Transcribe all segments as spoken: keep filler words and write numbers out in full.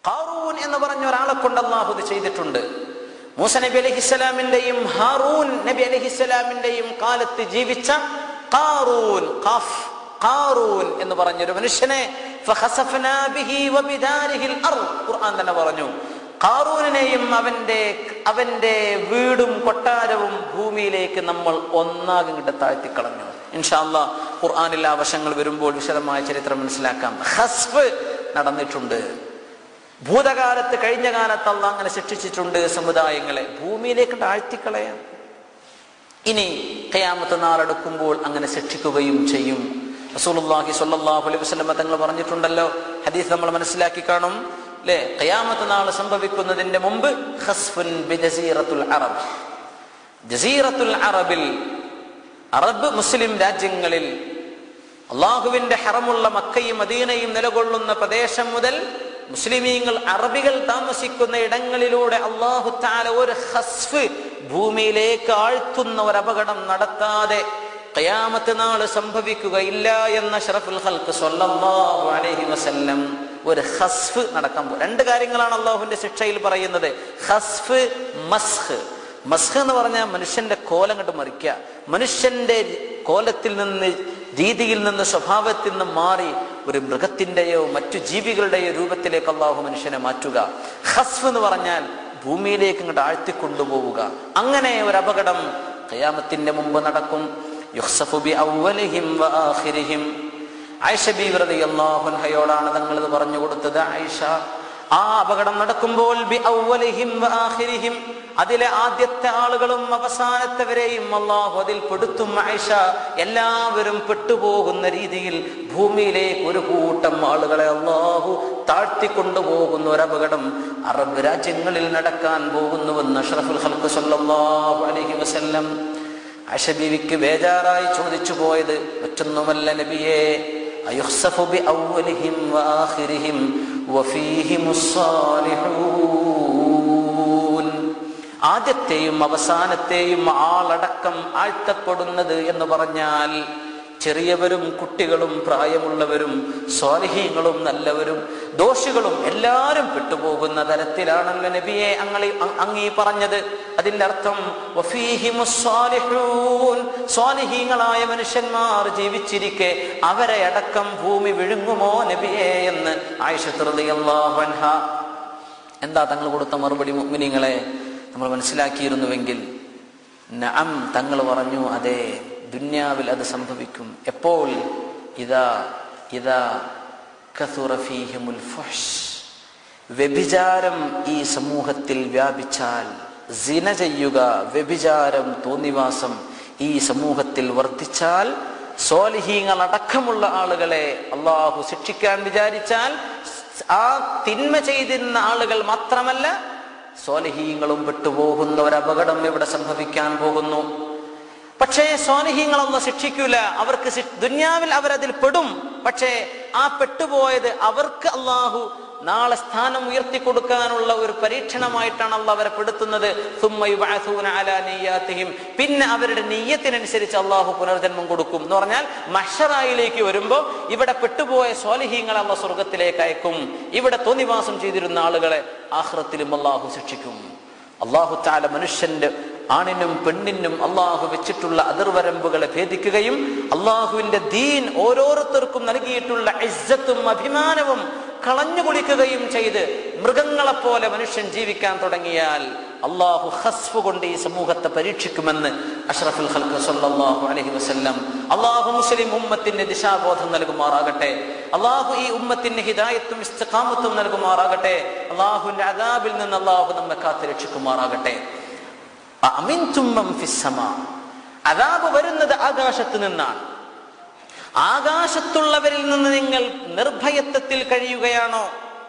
ഖാറൂൻ എന്ന് പറഞ്ഞ ഒരാളെ കൊണ്ട് അല്ലാഹു ഇത് ചെയ്തിട്ടുണ്ട്. മൂസ നബി അലൈഹിസ്സലാമിന്റെയും ഹാറൂൻ നബി അലൈഹിസ്സലാമിന്റെയും കാലത്ത് ജീവിച്ച ഖാറൂൻ ഖാഫ് ഖാറൂൻ എന്ന് പറഞ്ഞൊരു മനുഷ്യനെ ഫഖസഫനാ ബിഹി വബിദാരിഹിൽ അർദ് ഖുർആൻ തന്നെ പറഞ്ഞു, ഖാറൂനെയും അവന്റെ അവന്റെ വീടും കൊട്ടാരവും ഭൂമിയിലേക്ക് നമ്മൾ ഒന്നാകെ ഇങ്ങോട്ട് താഴ്ത്തിക്കളഞ്ഞു. ഇൻഷാ അല്ലാഹ് ഖുർആനിൽ ആ വശങ്ങൾ വരുമ്പോൾ വിശദമായ ചരിത്രം മനസ്സിലാക്കാം. ഖസ്ഫ് നടന്നിട്ടുണ്ട്. ഭൂതകാലത്ത് കഴിഞ്ഞ കാലത്ത് അല്ലാഹ് അങ്ങനെ ശിക്ഷിച്ചിട്ടുണ്ട് സമുദായങ്ങളെ, ഭൂമിയിലേക്ക് താഴ്ത്തിക്കളയാൻ. ഇനി ഖിയാമത്ത് നാളെടുക്കുമ്പോൾ അങ്ങനെ ശിക്ഷിക്കുകയും ചെയ്യും. റസൂലുള്ളാഹി സ്വല്ലല്ലാഹു അലൈഹി വസല്ലം തങ്ങൾ പറഞ്ഞിട്ടുണ്ടല്ലോ, ഹദീസ് നമ്മൾ മനസ്സിലാക്കി കാണും അല്ലേ, ഖിയാമത്ത് നാൾ സംഭവിക്കുന്നതിന്റെ മുമ്പ് ഖസ്ഫുൻ ബിജസീറത്തുൽ അറബ്, ജസീറത്തുൽ അറബിൽ അറബ് മുസ്ലിം രാജ്യങ്ങളിൽ അള്ളാഹുവിന്റെ ഹറമുള്ള മക്കയും മദീനയും നിലകൊള്ളുന്ന പ്രദേശം മുതൽ മുസ്ലിമീങ്ങൾ അറബികൾ താമസിക്കുന്ന ഇടങ്ങളിലൂടെ അല്ലാഹു തആല ഒരു ഖസ്ഫ് ഭൂമിയിലേക്ക് ആഴ്ത്തുന്ന ഒരു അപകടം നടത്താതെ ഖിയാമത്ത് നാൾ സംഭവിക്കുകയില്ല എന്ന അഷ്റഫുൽ ഖൽഖ് സ്വല്ലല്ലാഹു അലൈഹി വസല്ലം ഒരു ഖസ്ഫ് നടക്കാൻ പോകും. രണ്ട് കാര്യങ്ങളാണ് അള്ളാഹുവിന്റെ ശിക്ഷയിൽ പറയുന്നത്, ഖസ്ഫ്, മസ്ഖ്. മസ്ഖ് എന്ന് പറഞ്ഞാൽ മനുഷ്യന്റെ കോലം കണ്ട് മറിക്കുക, മനുഷ്യന്റെ കോലത്തിൽ നിന്ന് രീതിയിൽ നിന്ന് സ്വഭാവത്തിൽ നിന്ന് മാറി ഒരു മൃഗത്തിന്റെയോ മറ്റു ജീവികളുടെയോ രൂപത്തിലേക്ക് അള്ളാഹു മനുഷ്യനെ മാറ്റുക. ഖസ്ഫ് എന്ന് പറഞ്ഞാൽ ഭൂമിയിലേക്ക് ഇങ്ങോട്ട് ആഴ്ത്തിക്കൊണ്ടുപോവുക. അങ്ങനെ ഒരു അപകടം ഖിയാമത്തിന്റെ മുമ്പ് നടക്കും. യുഖ്സഫു ബി അവ്വലിഹിം വ ആഖിരിഹിം. ആയിഷ ബീവി റളിയല്ലാഹു അൻഹയോടാണ് തങ്ങൾ ഇത് പറഞ്ഞു കൊടുത്തത്. ആയിഷ, ആ അപകടം നടക്കുമ്പോൾ ബി അവ്വലിഹിം വ ആഖിരിഹിം, അതിലെ ആദ്യത്തെ ആളുകളും അവസാനത്തെവരെയും അല്ലാഹു അതിൽ പെടുത്തും. ആയിഷ, എല്ലാവരും പെട്ടുപോകുന്ന രീതിയിൽ ഭൂമിയിലേക്ക് ഒരു കൂട്ടം ആളുകളെ അല്ലാഹു താഴ്ത്തിക്കൊണ്ടുപോകുന്ന ഒരു അപകടം അറബ് രാജ്യങ്ങളിൽ നടക്കാൻ പോകുന്നുവെന്ന് അഷ്റഫുൽ ഖൽഖ് സ്വല്ലല്ലാഹു അലൈഹി വസല്ലം ആയിഷ ബീവിക്ക് ബേജാറായി ചോദിച്ചു പോയത് മറ്റൊന്നുമല്ല, നബിയേ, അയുഖ്സഫു ബി അവ്വലിഹിം വ ആഖിരിഹിം വഫീഹിമുസ് സാലിഹൂൻ, ആദ്യത്തെയും അവസാനത്തെയും ആളടക്കം ആഴ്ത്തപ്പെടുന്നത് എന്ന് പറഞ്ഞാൽ ചെറിയവരും കുട്ടികളും പ്രായമുള്ളവരും സ്വാലിഹീങ്ങളും നല്ലവരും ദോഷികളും എല്ലാവരും പെട്ടുപോകുന്ന തരത്തിലാണല്ലോ നബിയെ അങ്ങ് അങ്ങീ പറഞ്ഞത്. അതിന്റെ അർത്ഥം വഫീഹിമുസ് സാലിഹൂൻ, സ്വാലിഹീങ്ങളായ മനുഷ്യന്മാർ ജീവിച്ചിരിക്കെ അവരെ അടക്കം ഭൂമി വിഴുങ്ങുമോ നബിയെ എന്ന് ആയിഷ റളിയല്ലാഹു അൻഹ. എന്താ തങ്ങൾ കൊടുത്ത മറുപടി? മുഅ്മിനീങ്ങളെ, നമ്മൾ മനസ്സിലാക്കിയിരുന്നുവെങ്കിൽ നഅം, തങ്ങൾ പറഞ്ഞു അതെ, ദുന്യാവിൽ അത് സംഭവിക്കും. എപ്പോൾ? ഇദാ ഇദാ കസുറ ഫീഹിമുൽ ഫഹ്ഷ്, വ്യഭിചാരം ഈ സമൂഹത്തിൽ വ്യാപിച്ചാൽ, സിന ചെയ്യുക, വ്യഭിചാരം, തോന്നിവാസം ഈ സമൂഹത്തിൽ വർദ്ധിച്ചാൽ, സ്വാലിഹീങ്ങൾ അടക്കമുള്ള ആളുകളെ അള്ളാഹു ശിക്ഷിക്കാൻ വിചാരിച്ചാൽ ആ തിന്മ ചെയ്തിരുന്ന ആളുകൾ മാത്രമല്ല സ്വാലിഹീങ്ങളും പെട്ടുപോകുന്ന ഒരു അപകടം ഇവിടെ സംഭവിക്കാൻ പോകുന്നു. പക്ഷേ സ്വാലിഹീങ്ങളൊന്നും ശിക്ഷിക്കൂല, അവർക്ക് ദുന്യാവിൽ അവരതിൽ പെടും. പക്ഷേ ആ പെട്ടുപോയത് അവർക്ക് അള്ളാഹു നാളെ സ്ഥാനം ഉയർത്തി കൊടുക്കാനുള്ള ഒരു പരീക്ഷണമായിട്ടാണ് അള്ളാഹു അവരെ പെടുത്തുന്നത്. പിന്നെ അവരുടെ നിയ്യത്തിനനുസരിച്ച് അള്ളാഹു പുനർജന്മം കൊടുക്കും എന്ന് പറഞ്ഞാൽ മഹ്ശറായിലേക്ക് വരുമ്പോ ഇവിടെ പെട്ടുപോയ സ്വാലിഹീങ്ങളെ അള്ളാഹു സ്വർഗത്തിലേക്ക് അയക്കും, ഇവിടെ തോന്നിവാസം ചെയ്തിരുന്ന ആളുകളെ ആഖിറത്തിലും അള്ളാഹു ശിക്ഷിക്കും. അള്ളാഹു തആല മനുഷ്യന്റെ ആണിനും പെണ്ണിനും അള്ളാഹു വെച്ചിട്ടുള്ള അതിർവരമ്പുകളെ ഭേദിക്കുകയും അള്ളാഹുവിന്റെ ദീൻ ഓരോരുത്തർക്കും നൽകിയിട്ടുള്ള ഇസ്സത്തും അഭിമാനവും കളഞ്ഞു കുളിക്കുകയും ചെയ്ത് മൃഗങ്ങളെപ്പോലെ മനുഷ്യൻ ജീവിക്കാൻ തുടങ്ങിയാൽ അള്ളാഹു ഖസ്ഫ് കൊണ്ട് ഈ സമൂഹത്തെ പരീക്ഷിക്കുമെന്ന് അഷ്റഫുൽ ഖൽഖ് സ്വല്ലല്ലാഹു അലൈഹി വസല്ലം. അള്ളാഹു മുസ്ലിം ഉമ്മത്തിന് ദിശാബോധം നൽകുമാറാകട്ടെ. അള്ളാഹു ഈ ഉമ്മത്തിന് ഹിദായത്തും ഇസ്തിഖാമത്തും നൽകുമാറാകട്ടെ. അള്ളാഹുവിന്റെ അദാബിൽ നിന്ന് അള്ളാഹു നമ്മെ കാത്ത് രക്ഷിക്കുമാറാകട്ടെ. അഅമിൻതും മൻ ഫിസ്സമാ, അദാബ് വരുന്നത് ആകാശത്ത് നിന്നാണ്. ആകാശത്തുള്ളവരിൽ നിന്ന് നിങ്ങൾ നിർഭയത്വത്തിൽ കഴിയുകയാണോ?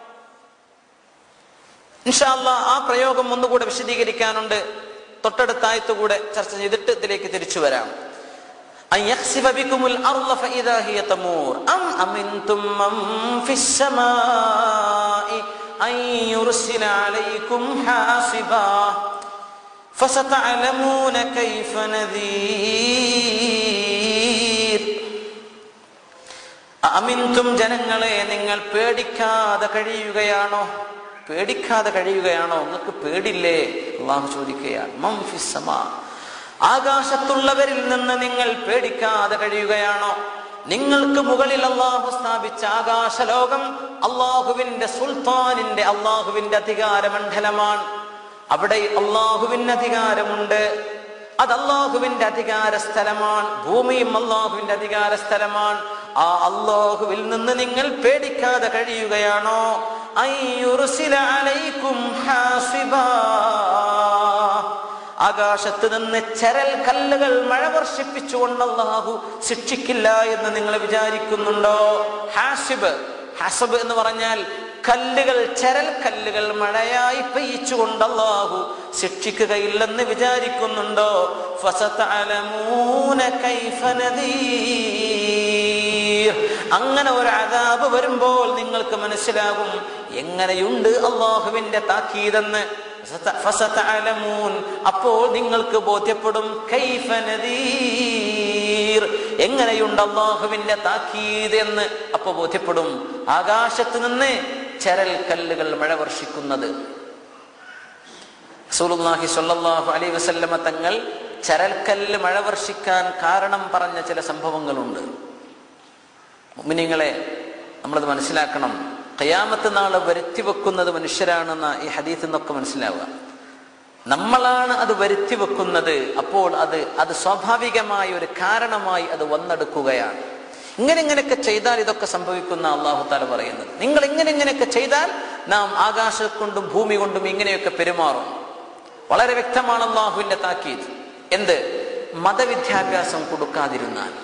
ഇൻഷാ അല്ലാഹ് ആ പ്രയോഗം ഒന്നുകൂടെ വിശദീകരിക്കാനുണ്ട്. തൊട്ടടുത്ത ആയത്തുകൂടെ ചർച്ച ചെയ്തിട്ട് ഇതിലേക്ക് തിരിച്ചു വരാം. അൻ യഖ്സിഫ ബികുമുൽ അർള ഫഇദാ ഹിയ തമൂർ അം അമിൻതും മൻ ഫിസ്സമാഇ അൻ യുർസില അലൈക്കും ഹാസിബാ ഫസതഅലമൂന കൈഫ നദീർ. അമിൻതും, ജനങ്ങളെ, നിങ്ങൾ പേടിക്കാതെ കഴിയുകയാണോ? പേടിക്കാതെ കഴിയുകയാണോ? നിങ്ങൾക്ക് പേടില്ലേ? അള്ളാഹു ചോദിക്കുകയാണ്. മൻ ഫിസ് സമാ, ആകാശത്തുള്ളവരിൽ നിന്ന് നിങ്ങൾ പേടിക്കാതെ കഴിയുകയാണോ? നിങ്ങൾക്ക് മുകളിൽ അള്ളാഹു സ്ഥാപിച്ച ആകാശലോകം അള്ളാഹുവിന്റെ സുൽത്താനിന്റെ, അള്ളാഹുവിന്റെ അധികാരമണ്ഡലമാണ്. അവിടെ അള്ളാഹുവിന് അധികാരമുണ്ട്. അത് അള്ളാഹുവിന്റെ അധികാര സ്ഥലമാണ്. ഭൂമിയും അള്ളാഹുവിന്റെ അധികാര സ്ഥലമാണ്. ആ അള്ളാഹുവിൽ നിന്ന് നിങ്ങൾ പേടിക്കാതെ കഴിയുകയാണോ? അയ്യുർസില അലൈക്കും ഹാസിബാ, ആകാശത്ത് നിന്ന് ചരൽ കല്ലുകൾ മഴ വർഷിപ്പിച്ചുകൊണ്ട് അല്ലാഹു ശിക്ഷിക്കില്ല എന്ന് നിങ്ങൾ വിചാരിക്കുന്നുണ്ടോ? ഹാസിബ്, ഹസബ് എന്ന് പറഞ്ഞാൽ കല്ലുകൾ, ചരൽ കല്ലുകൾ മഴയായി പെയ്യിച്ചുകൊണ്ട് അല്ലാഹു ശിക്ഷിക്കുകയില്ലെന്ന് വിചാരിക്കുന്നുണ്ടോ? ഫസതഅലമൂന കൈഫ നദീർ, അങ്ങനെ ഒരു അദാബ് വരുമ്പോൾ നിങ്ങൾക്ക് മനസ്സിലാകും എങ്ങനെയുണ്ട് അല്ലാഹുവിന്റെ താക്കീതെന്ന്. ഫസതഅലമൂൻ, അപ്പോൾ നിങ്ങൾക്ക് ബോധ്യപ്പെടും. കൈഫ നദീർ, എങ്ങനെയുണ്ട് അല്ലാഹുവിന്റെ താക്കീത് എന്ന് അപ്പൊ ബോധ്യപ്പെടും. ആകാശത്ത് നിന്ന് ചരൽ കല്ലുകൾ മഴ വർഷിക്കുന്നത്. റസൂലുള്ളാഹി സ്വല്ലല്ലാഹു അലൈഹി വസല്ലമ തങ്ങൾ ചരൽക്കല്ല് മഴ വർഷിക്കാൻ കാരണം പറഞ്ഞ ചില സംഭവങ്ങളുണ്ട്. മുഅ്മിനീങ്ങളെ, നമ്മളത് മനസ്സിലാക്കണം. ഖിയാമത്ത് നാളെ വരുത്തി വെക്കുന്നത് മനുഷ്യരാണെന്ന ഈ ഹദീസിൽ നിന്നൊക്കെ മനസ്സിലാവുക. നമ്മളാണ് അത് വരുത്തി വെക്കുന്നത്. അപ്പോൾ അത് അത് സ്വാഭാവികമായ ഒരു കാരണമായി അത് വന്നെടുക്കുകയാണ്. ഇങ്ങനെ ഇങ്ങനെയൊക്കെ ചെയ്താൽ ഇതൊക്കെ സംഭവിക്കുന്ന അല്ലാഹു തആല പറയുന്നത്. നിങ്ങൾ ഇങ്ങനെ ഇങ്ങനെയൊക്കെ ചെയ്താൽ നാം ആകാശം കൊണ്ടും ഭൂമി കൊണ്ടും ഇങ്ങനെയൊക്കെ പെരുമാറും. വളരെ വ്യക്തമാണ് അല്ലാഹുവിന്റെ താക്കീത്. എന്ത്? മതവിദ്യാഭ്യാസം കൊടുക്കാതിരുന്നാൽ,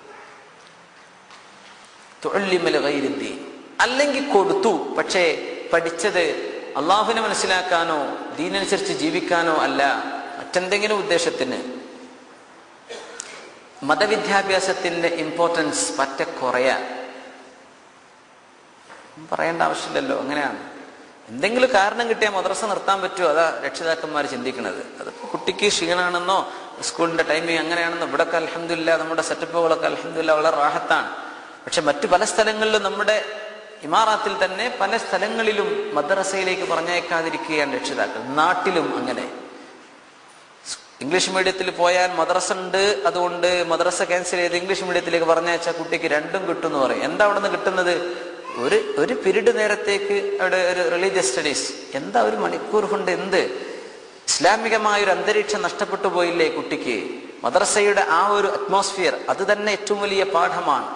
തുഅല്ലിമൽ ഗൈരിദ്ദീൻ, അല്ലെങ്കിൽ കൊടുത്തു, പക്ഷേ പഠിച്ചത് അള്ളാഹുവിനെ മനസ്സിലാക്കാനോ ദീനനുസരിച്ച് ജീവിക്കാനോ അല്ല, മറ്റെന്തെങ്കിലും ഉദ്ദേശത്തിന്. മതവിദ്യാഭ്യാസത്തിന്റെ ഇമ്പോർട്ടൻസ് പറ്റ കുറയാ. പറയേണ്ട ആവശ്യമില്ലല്ലോ, അങ്ങനെയാണ്. എന്തെങ്കിലും കാരണം കിട്ടിയാൽ മദ്രസ നിർത്താൻ പറ്റുമോ? അതാ രക്ഷിതാക്കന്മാർ ചിന്തിക്കുന്നത്. അതിപ്പോ കുട്ടിക്ക് ക്ഷീണാണെന്നോ സ്കൂളിന്റെ ടൈമിങ് അങ്ങനെയാണെന്നോ. ഇവിടൊക്കെ അൽഹംദുലില്ലാ നമ്മുടെ സെറ്റപ്പുകളൊക്കെ അൽഹംദുലില്ലാ വളരെ റാഹത്താണ്. പക്ഷെ മറ്റു പല സ്ഥലങ്ങളിലും, നമ്മുടെ ഇമാറാത്തിൽ തന്നെ പല സ്ഥലങ്ങളിലും മദ്രസയിലേക്ക് പറഞ്ഞയക്കാതിരിക്കുകയാണ് രക്ഷിതാക്കൾ. നാട്ടിലും അങ്ങനെ. ഇംഗ്ലീഷ് മീഡിയത്തിൽ പോയാൽ മദ്രസ ഉണ്ട്, അതുകൊണ്ട് മദ്രസ ക്യാൻസൽ ചെയ്ത് ഇംഗ്ലീഷ് മീഡിയത്തിലേക്ക് പറഞ്ഞയച്ചാൽ കുട്ടിക്ക് രണ്ടും കിട്ടും എന്ന് പറയും. എന്താ അവിടെ നിന്ന് കിട്ടുന്നത്? ഒരു ഒരു പീരീഡ് നേരത്തേക്ക് അവിടെ ഒരു റിലീജിയസ് സ്റ്റഡീസ്. എന്താ ഒരു മണിക്കൂർ കൊണ്ട് എന്ത്? ഇസ്ലാമികമായ ഒരു അന്തരീക്ഷം നഷ്ടപ്പെട്ടു പോയില്ലേ കുട്ടിക്ക്? മദ്രസയുടെ ആ ഒരു അറ്റ്മോസ്ഫിയർ, അത് തന്നെ ഏറ്റവും വലിയ പാഠമാണ്.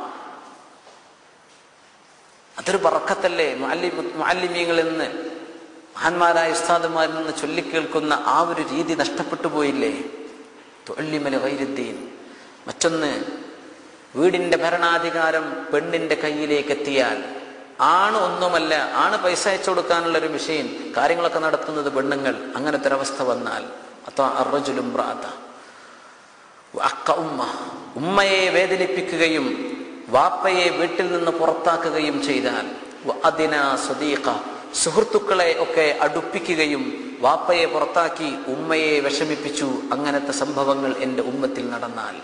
അതൊരു ബറക്കത്തല്ലേ? മുഅല്ലിമീങ്ങളിൽ നിന്ന്, മഹാന്മാരായ ഉസ്താദുമാരിൽ നിന്ന് ചൊല്ലിക്കേൾക്കുന്ന ആ ഒരു രീതി നഷ്ടപ്പെട്ടു പോയില്ലേ? തുഅല്ലിമൽ ഗൈരിദ്ദീൻ. മറ്റൊന്ന്, വീടിന്റെ ഭരണാധികാരം പെണ്ണിന്റെ കയ്യിലേക്ക് എത്തിയാൽ, ആണ് ഒന്നുമല്ല, ആണ് പൈസ അയച്ചു കൊടുക്കാനുള്ള ഒരു മെഷീൻ, കാര്യങ്ങളൊക്കെ നടത്തുന്നത് പെണ്ണുങ്ങൾ. അങ്ങനത്തെ ഒരവസ്ഥ വന്നാൽ ഉമ്മയെ വേദനിപ്പിക്കുകയും വാപ്പയെ വീട്ടിൽ നിന്ന് പുറത്താക്കുകയും ചെയ്താൽ, സുഹൃത്തുക്കളെ ഒക്കെ അടുപ്പിക്കുകയും വാപ്പയെ പുറത്താക്കി ഉമ്മയെ വിഷമിപ്പിച്ചു, അങ്ങനത്തെ സംഭവങ്ങൾ എൻ്റെ ഉമ്മത്തിൽ നടന്നാൽ,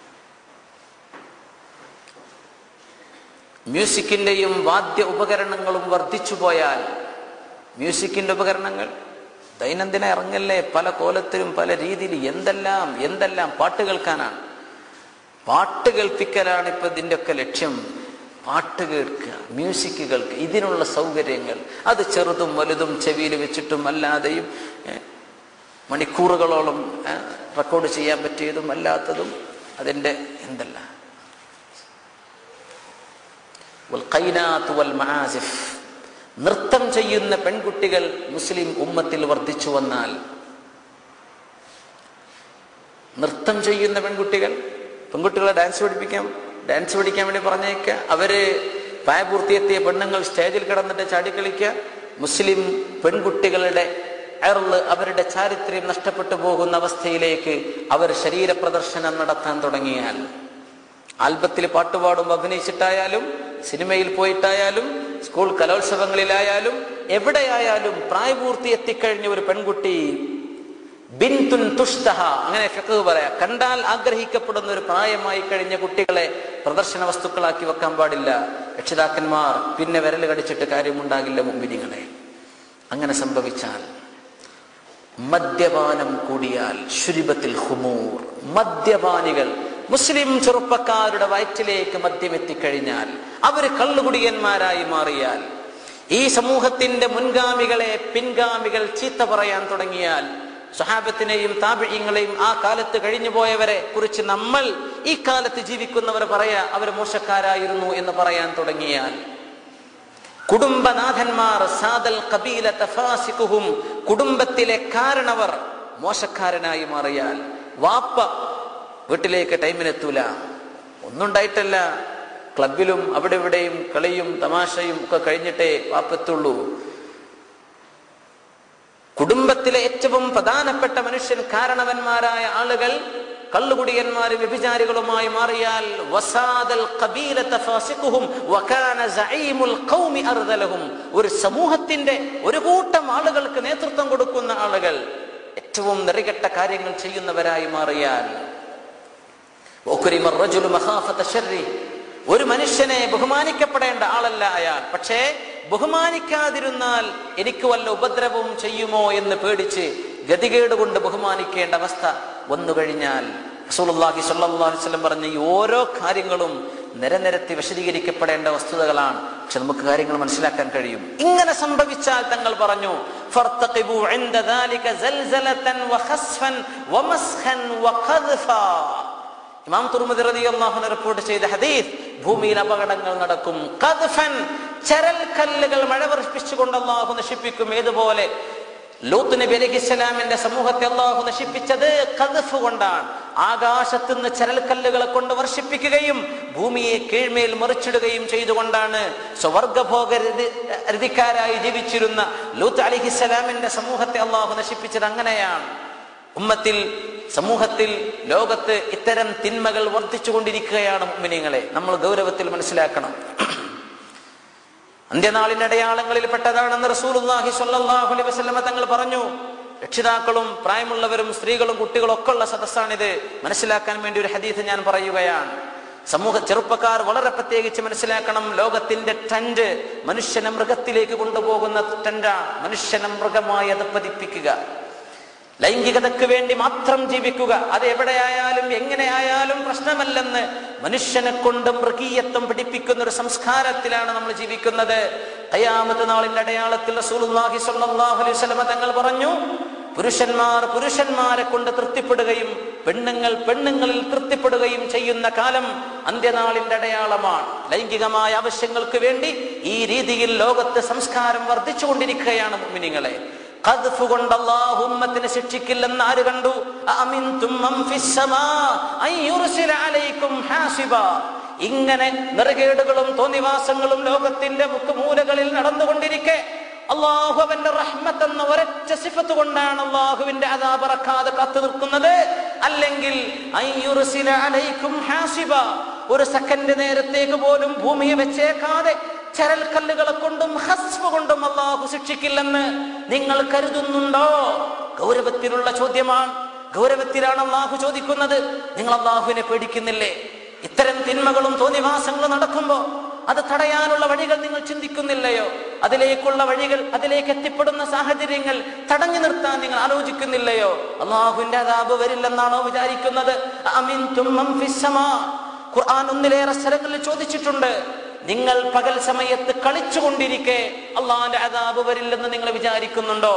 മ്യൂസിക്കിന്റെയും വാദ്യ ഉപകരണങ്ങളും വർദ്ധിച്ചു പോയാൽ, മ്യൂസിക്കിന്റെ ഉപകരണങ്ങൾ ദൈനംദിന ഇറങ്ങല്ലേ, പല കോലത്തിലും പല രീതിയിൽ, എന്തെല്ലാം എന്തെല്ലാം പാട്ട് കേൾക്കാനാണ്. പാട്ട് കേൾപ്പിക്കലാണ് ഇപ്പൊ ഇതിൻ്റെ ഒക്കെ ലക്ഷ്യം. പാട്ട് കേൾക്കുക, മ്യൂസിക് കേൾക്കുക, ഇതിനുള്ള സൗകര്യങ്ങൾ, അത് ചെറുതും വലുതും ചെവിയിൽ വെച്ചിട്ടും അല്ലാതെയും മണിക്കൂറുകളോളം റെക്കോർഡ് ചെയ്യാൻ പറ്റിയതും അല്ലാത്തതും, അതിൻ്റെ എന്തല്ല. നൃത്തം ചെയ്യുന്ന പെൺകുട്ടികൾ മുസ്ലിം ഉമ്മത്തിൽ വർദ്ധിച്ചു വന്നാൽ, നൃത്തം ചെയ്യുന്ന പെൺകുട്ടികൾ, പെൺകുട്ടികളെ ഡാൻസ് പഠിപ്പിക്കാം, ഡാൻസ് പഠിക്കാൻ വേണ്ടി പറഞ്ഞേക്കുക, അവര് പ്രായപൂർത്തിയെത്തിയ പെണ്ണുങ്ങൾ സ്റ്റേജിൽ കിടന്നിട്ട് ചാടിക്കളിക്കുക, മുസ്ലിം പെൺകുട്ടികളുടെ അയർല്, അവരുടെ ചാരിത്രം നഷ്ടപ്പെട്ടു പോകുന്ന അവസ്ഥയിലേക്ക് അവർ ശരീര പ്രദർശനം നടത്താൻ തുടങ്ങിയാൽ, ആൽബത്തിൽ പാട്ടുപാടും അഭിനയിച്ചിട്ടായാലും, സിനിമയിൽ പോയിട്ടായാലും, സ്കൂൾ കലോത്സവങ്ങളിലായാലും, എവിടെയായാലും പ്രായപൂർത്തി എത്തിക്കഴിഞ്ഞ ഒരു പെൺകുട്ടി ബിൻതുൻ തുഷ്തഹ, അങ്ങനെ ഫിഖ് പറയാം, കണ്ടാൽ ആഗ്രഹിക്കപ്പെടുന്ന ഒരു പ്രായമായി കഴിഞ്ഞ കുട്ടികളെ പ്രദർശന വസ്തുക്കളാക്കി വെക്കാൻ പാടില്ല. രക്ഷിതാക്കന്മാർ പിന്നെ വിരൽ കടിച്ചിട്ട് കാര്യമുണ്ടാകില്ല. മുഅ്മിനീങ്ങളെ, അങ്ങനെ സംഭവിച്ചാൽ, മദ്യപാനം കൂടിയാൽ, ശുരിബത്തിൽ ഹുമൂർ, മദ്യപാനികൾ, മുസ്ലിം ചെറുപ്പക്കാരുടെ വയറ്റിലേക്ക് മദ്യം എത്തിക്കഴിഞ്ഞാൽ, അവർ കള്ളുകുടിയന്മാരായി മാറിയാൽ, ഈ സമൂഹത്തിന്റെ മുൻഗാമികളെ പിൻഗാമികൾ ചീത്ത പറയാൻ തുടങ്ങിയാൽ, സ്വഹാബത്തിനെയും താബിഈങ്ങളെയും ആ കാലത്ത് കഴിഞ്ഞു പോയവരെ കുറിച്ച് നമ്മൾ ഈ കാലത്ത് ജീവിക്കുന്നവർ പറയാ അവർ മോശക്കാരായിരുന്നു എന്ന് പറയാൻ തുടങ്ങിയാൽ, കുടുംബനാഥന്മാർ സാദൽ ഖബീലത ഫാസിഖുഹും, കുടുംബത്തിലെ കാരണവർ മോശക്കാരനായി മാറിയാൽ, വാപ്പ വീട്ടിലേക്ക് ടൈമിനെത്തൂല, ഒന്നുണ്ടായിട്ടല്ല, ക്ലബിലും അവിടെ ഇവിടെയും കളിയും തമാശയും ഒക്കെ കഴിഞ്ഞിട്ടേ വാപ്പെത്തുള്ളൂ. കുടുംബത്തിലെ ഏറ്റവും പ്രധാനപ്പെട്ട മനുഷ്യൻ, കാരണവന്മാരായ ആളുകൾ കള്ളുകുടിയന്മാരും വ്യഭിചാരികളുമായി മാറിയാൽ, വസാദൽ ഖബീലത ഫാസിഖുഹും വകാന സഈമുൽ ഖൗമി അർദലഹും, ഒരു സമൂഹത്തിന്റെ ഒരു കൂട്ടം ആളുകൾക്ക് നേതൃത്വം കൊടുക്കുന്ന ആളുകൾ ഏറ്റവും നെറികെട്ട കാര്യങ്ങൾ ചെയ്യുന്നവരായി മാറിയാൽ, വഖരിമർ റജുലു മഖാഫത ശർരി, ഒരു മനുഷ്യനെ ബഹുമാനിക്കപ്പെടേണ്ട ആളല്ല അയാൾ, പക്ഷേ ബഹുമാനിക്കാതിരുന്നാൽ എനിക്ക് വല്ല ഉപദ്രവവും ചെയ്യുമോ എന്ന് പേടിച്ച് ഗതികേട് കൊണ്ട് ബഹുമാനിക്കേണ്ട അവസ്ഥ വന്നു കഴിഞ്ഞാൽ, റസൂലുള്ളാഹി സ്വല്ലല്ലാഹു അലൈഹി വസല്ലം പറഞ്ഞ ഈ ഓരോ കാര്യങ്ങളും നിരനിരത്തി വിശദീകരിക്കപ്പെടേണ്ട വസ്തുതകളാണ്. പക്ഷെ നമുക്ക് കാര്യങ്ങൾ മനസ്സിലാക്കാൻ കഴിയും. ഇങ്ങനെ സംഭവിച്ചാൽ തങ്ങൾ പറഞ്ഞു, ഫർതഖിബു ഇൻദ ദാലിക സൽസലതൻ വഖസ്ഫൻ വമസ്ഖൻ വഖദ്ഫാ. ഇമാം തുർമുദി റളിയല്ലാഹു അൻഹു റിപ്പോർട്ട് ചെയ്ത ഹദീസ്, ഭൂമിയിൽ അപകടങ്ങൾ നടക്കും. ഖദ്ഫൻ, ചരൽ കല്ലുകൾ മഴ വർഷിപ്പിച്ചുകൊണ്ട് അല്ലാഹു നശിപ്പിക്കും. ഏതുപോലെ ലൂത്ത് നബി അലൈഹിസ്സലാമിന്റെ സമൂഹത്തെ അല്ലാഹു നശിപ്പിച്ചത് ഖദ്ഫ് കൊണ്ടാണ്. ആകാശത്ത് നിന്ന് ചരൽക്കല്ലുകളെ കൊണ്ട് വർഷിപ്പിക്കുകയും ഭൂമിയെ കീഴ്മേൽ മറിച്ചിടുകയും ചെയ്തുകൊണ്ടാണ്. സ്വർഗഭോഗ രതിക്കാരായി ജീവിച്ചിരുന്ന ലൂത്ത് അലൈഹിസ്സലാമിന്റെ സമൂഹത്തെ അല്ലാഹു നശിപ്പിച്ചത് അങ്ങനെയാണ്. ഉമ്മത്തിൽ, സമൂഹത്തിൽ, ലോകത്ത് ഇത്തരം തിന്മകൾ വർദ്ധിച്ചുകൊണ്ടിരിക്കുകയാണ്. മുഅ്മിനീങ്ങളെ, നമ്മൾ ഗൗരവത്തിൽ മനസ്സിലാക്കണം. അന്ത്യനാളിന്റെ അടയാളങ്ങളിൽ പെട്ടതാണെന്ന് റസൂലുള്ളാഹി സ്വല്ലല്ലാഹു അലൈഹി വസല്ലം തങ്ങൾ പറഞ്ഞു. രക്ഷിതാക്കളും പ്രായമുള്ളവരും സ്ത്രീകളും കുട്ടികളും ഒക്കെ ഉള്ള സദസ്സാണിത്. മനസ്സിലാക്കാൻ വേണ്ടി ഒരു ഹദീസ് ഞാൻ പറയുകയാണ്. സമൂഹ ചെറുപ്പക്കാർ വളരെ പ്രത്യേകിച്ച് മനസ്സിലാക്കണം. ലോകത്തിന്റെ ട്രെൻഡ് മനുഷ്യനെ മൃഗത്തിലേക്ക് കൊണ്ടുപോകുന്ന ട്രെൻഡാണ്. മനുഷ്യനെ മൃഗമായി അത് പതിപ്പിക്കുക, ലൈംഗികതയ്ക്ക് വേണ്ടി മാത്രം ജീവിക്കുക, അത് എവിടെയായാലും എങ്ങനെയായാലും പ്രശ്നമല്ലെന്ന് മനുഷ്യനെ കൊണ്ട് മൃഗീയത്വം പഠിപ്പിക്കുന്ന ഒരു സംസ്കാരത്തിലാണ് നമ്മൾ ജീവിക്കുന്നത്. ഖിയാമത്ത് നാളിന്റെ അടയാളത്തിൽ റസൂലുള്ളാഹി സ്വല്ലല്ലാഹു അലൈഹി വസല്ലം തങ്ങൾ പറഞ്ഞു, പുരുഷന്മാർ പുരുഷന്മാരെ കൊണ്ട് തൃപ്തിപ്പെടുകയും പെണ്ണുങ്ങൾ പെണ്ണുങ്ങളിൽ തൃപ്തിപ്പെടുകയും ചെയ്യുന്ന കാലം അന്ത്യനാളിന്റെ അടയാളമാണ്. ലൈംഗികമായ ആവശ്യങ്ങൾക്ക് വേണ്ടി ഈ രീതിയിൽ ലോകത്ത് സംസ്കാരം വർദ്ധിച്ചുകൊണ്ടിരിക്കുകയാണ്. മുഅ്മിനീങ്ങളെ, ഖദ്ഫ് കൊണ്ട് അല്ലാഹു ഉമ്മത്തിനെ ശിക്ഷിക്കില്ലെന്ന് ആര് കണ്ടു? അഅമിൻതും മൻ ഫിസ് സമാ അൻ യുർസില അലൈക്കും ഹാസിബാ. ഇങ്ങനെ നെറുകേടുകളും തോന്നിവാസങ്ങളും ലോകത്തിന്റെ മുക്കുമൂലകളിൽ നടന്നുകൊണ്ടിരിക്കെ അല്ലാഹു അവന്റെ റഹ്മത്ത് എന്ന ഒരൊറ്റ സിഫത്ത് കൊണ്ടാണ് അല്ലാഹുവിന്റെ അദാബ് ഇറക്കാതെ കാത്തു നിൽക്കുന്നത്. അല്ലെങ്കിൽ അൻ യുർസില അലൈക്കും ഹാസിബാ, ഒരു സെക്കൻഡ് നേരത്തേക്ക് പോലും ഭൂമിയെ വെച്ചേക്കാതെ ചരൽ കല്ലുകളെ കൊണ്ടും ഹസ്ഫ് കൊണ്ടും അല്ലാഹു ശിക്ഷിക്കില്ലെന്ന് നിങ്ങൾ കരുതുന്നുണ്ടോ? ഗൗരവത്തിലുള്ള ചോദ്യമാണ്. ഗൗരവത്തിലാണ് അല്ലാഹു ചോദിക്കുന്നത്. നിങ്ങൾ അല്ലാഹുവിനെ പേടിക്കുന്നില്ലേ? ഇത്തരം തിന്മകളും തോന്നിവാസങ്ങളും നടക്കുമ്പോ അത് തടയാനുള്ള വഴികൾ നിങ്ങൾ ചിന്തിക്കുന്നില്ലയോ? അതിലേക്കുള്ള വഴികൾ, അതിലേക്ക് എത്തിപ്പെടുന്ന സാഹചര്യങ്ങൾ തടഞ്ഞു നിർത്താൻ നിങ്ങൾ ആലോചിക്കുന്നില്ലയോ? അല്ലാഹുവിന്റെ അദാബ് വരില്ലെന്നാണോ വിചാരിക്കുന്നത്? അഅമിൻതും മൻ ഫിസ് സമാ, ഖുർആൻ ഒന്നിലേറെ സ്ഥലങ്ങളിൽ ചോദിച്ചിട്ടുണ്ട്. നിങ്ങൾ പകൽ സമയത്ത് കളിച്ചുകൊണ്ടിരിക്കെ അള്ളാന്റെ അദാബ് വരില്ലെന്ന് നിങ്ങൾ വിചാരിക്കുന്നുണ്ടോ?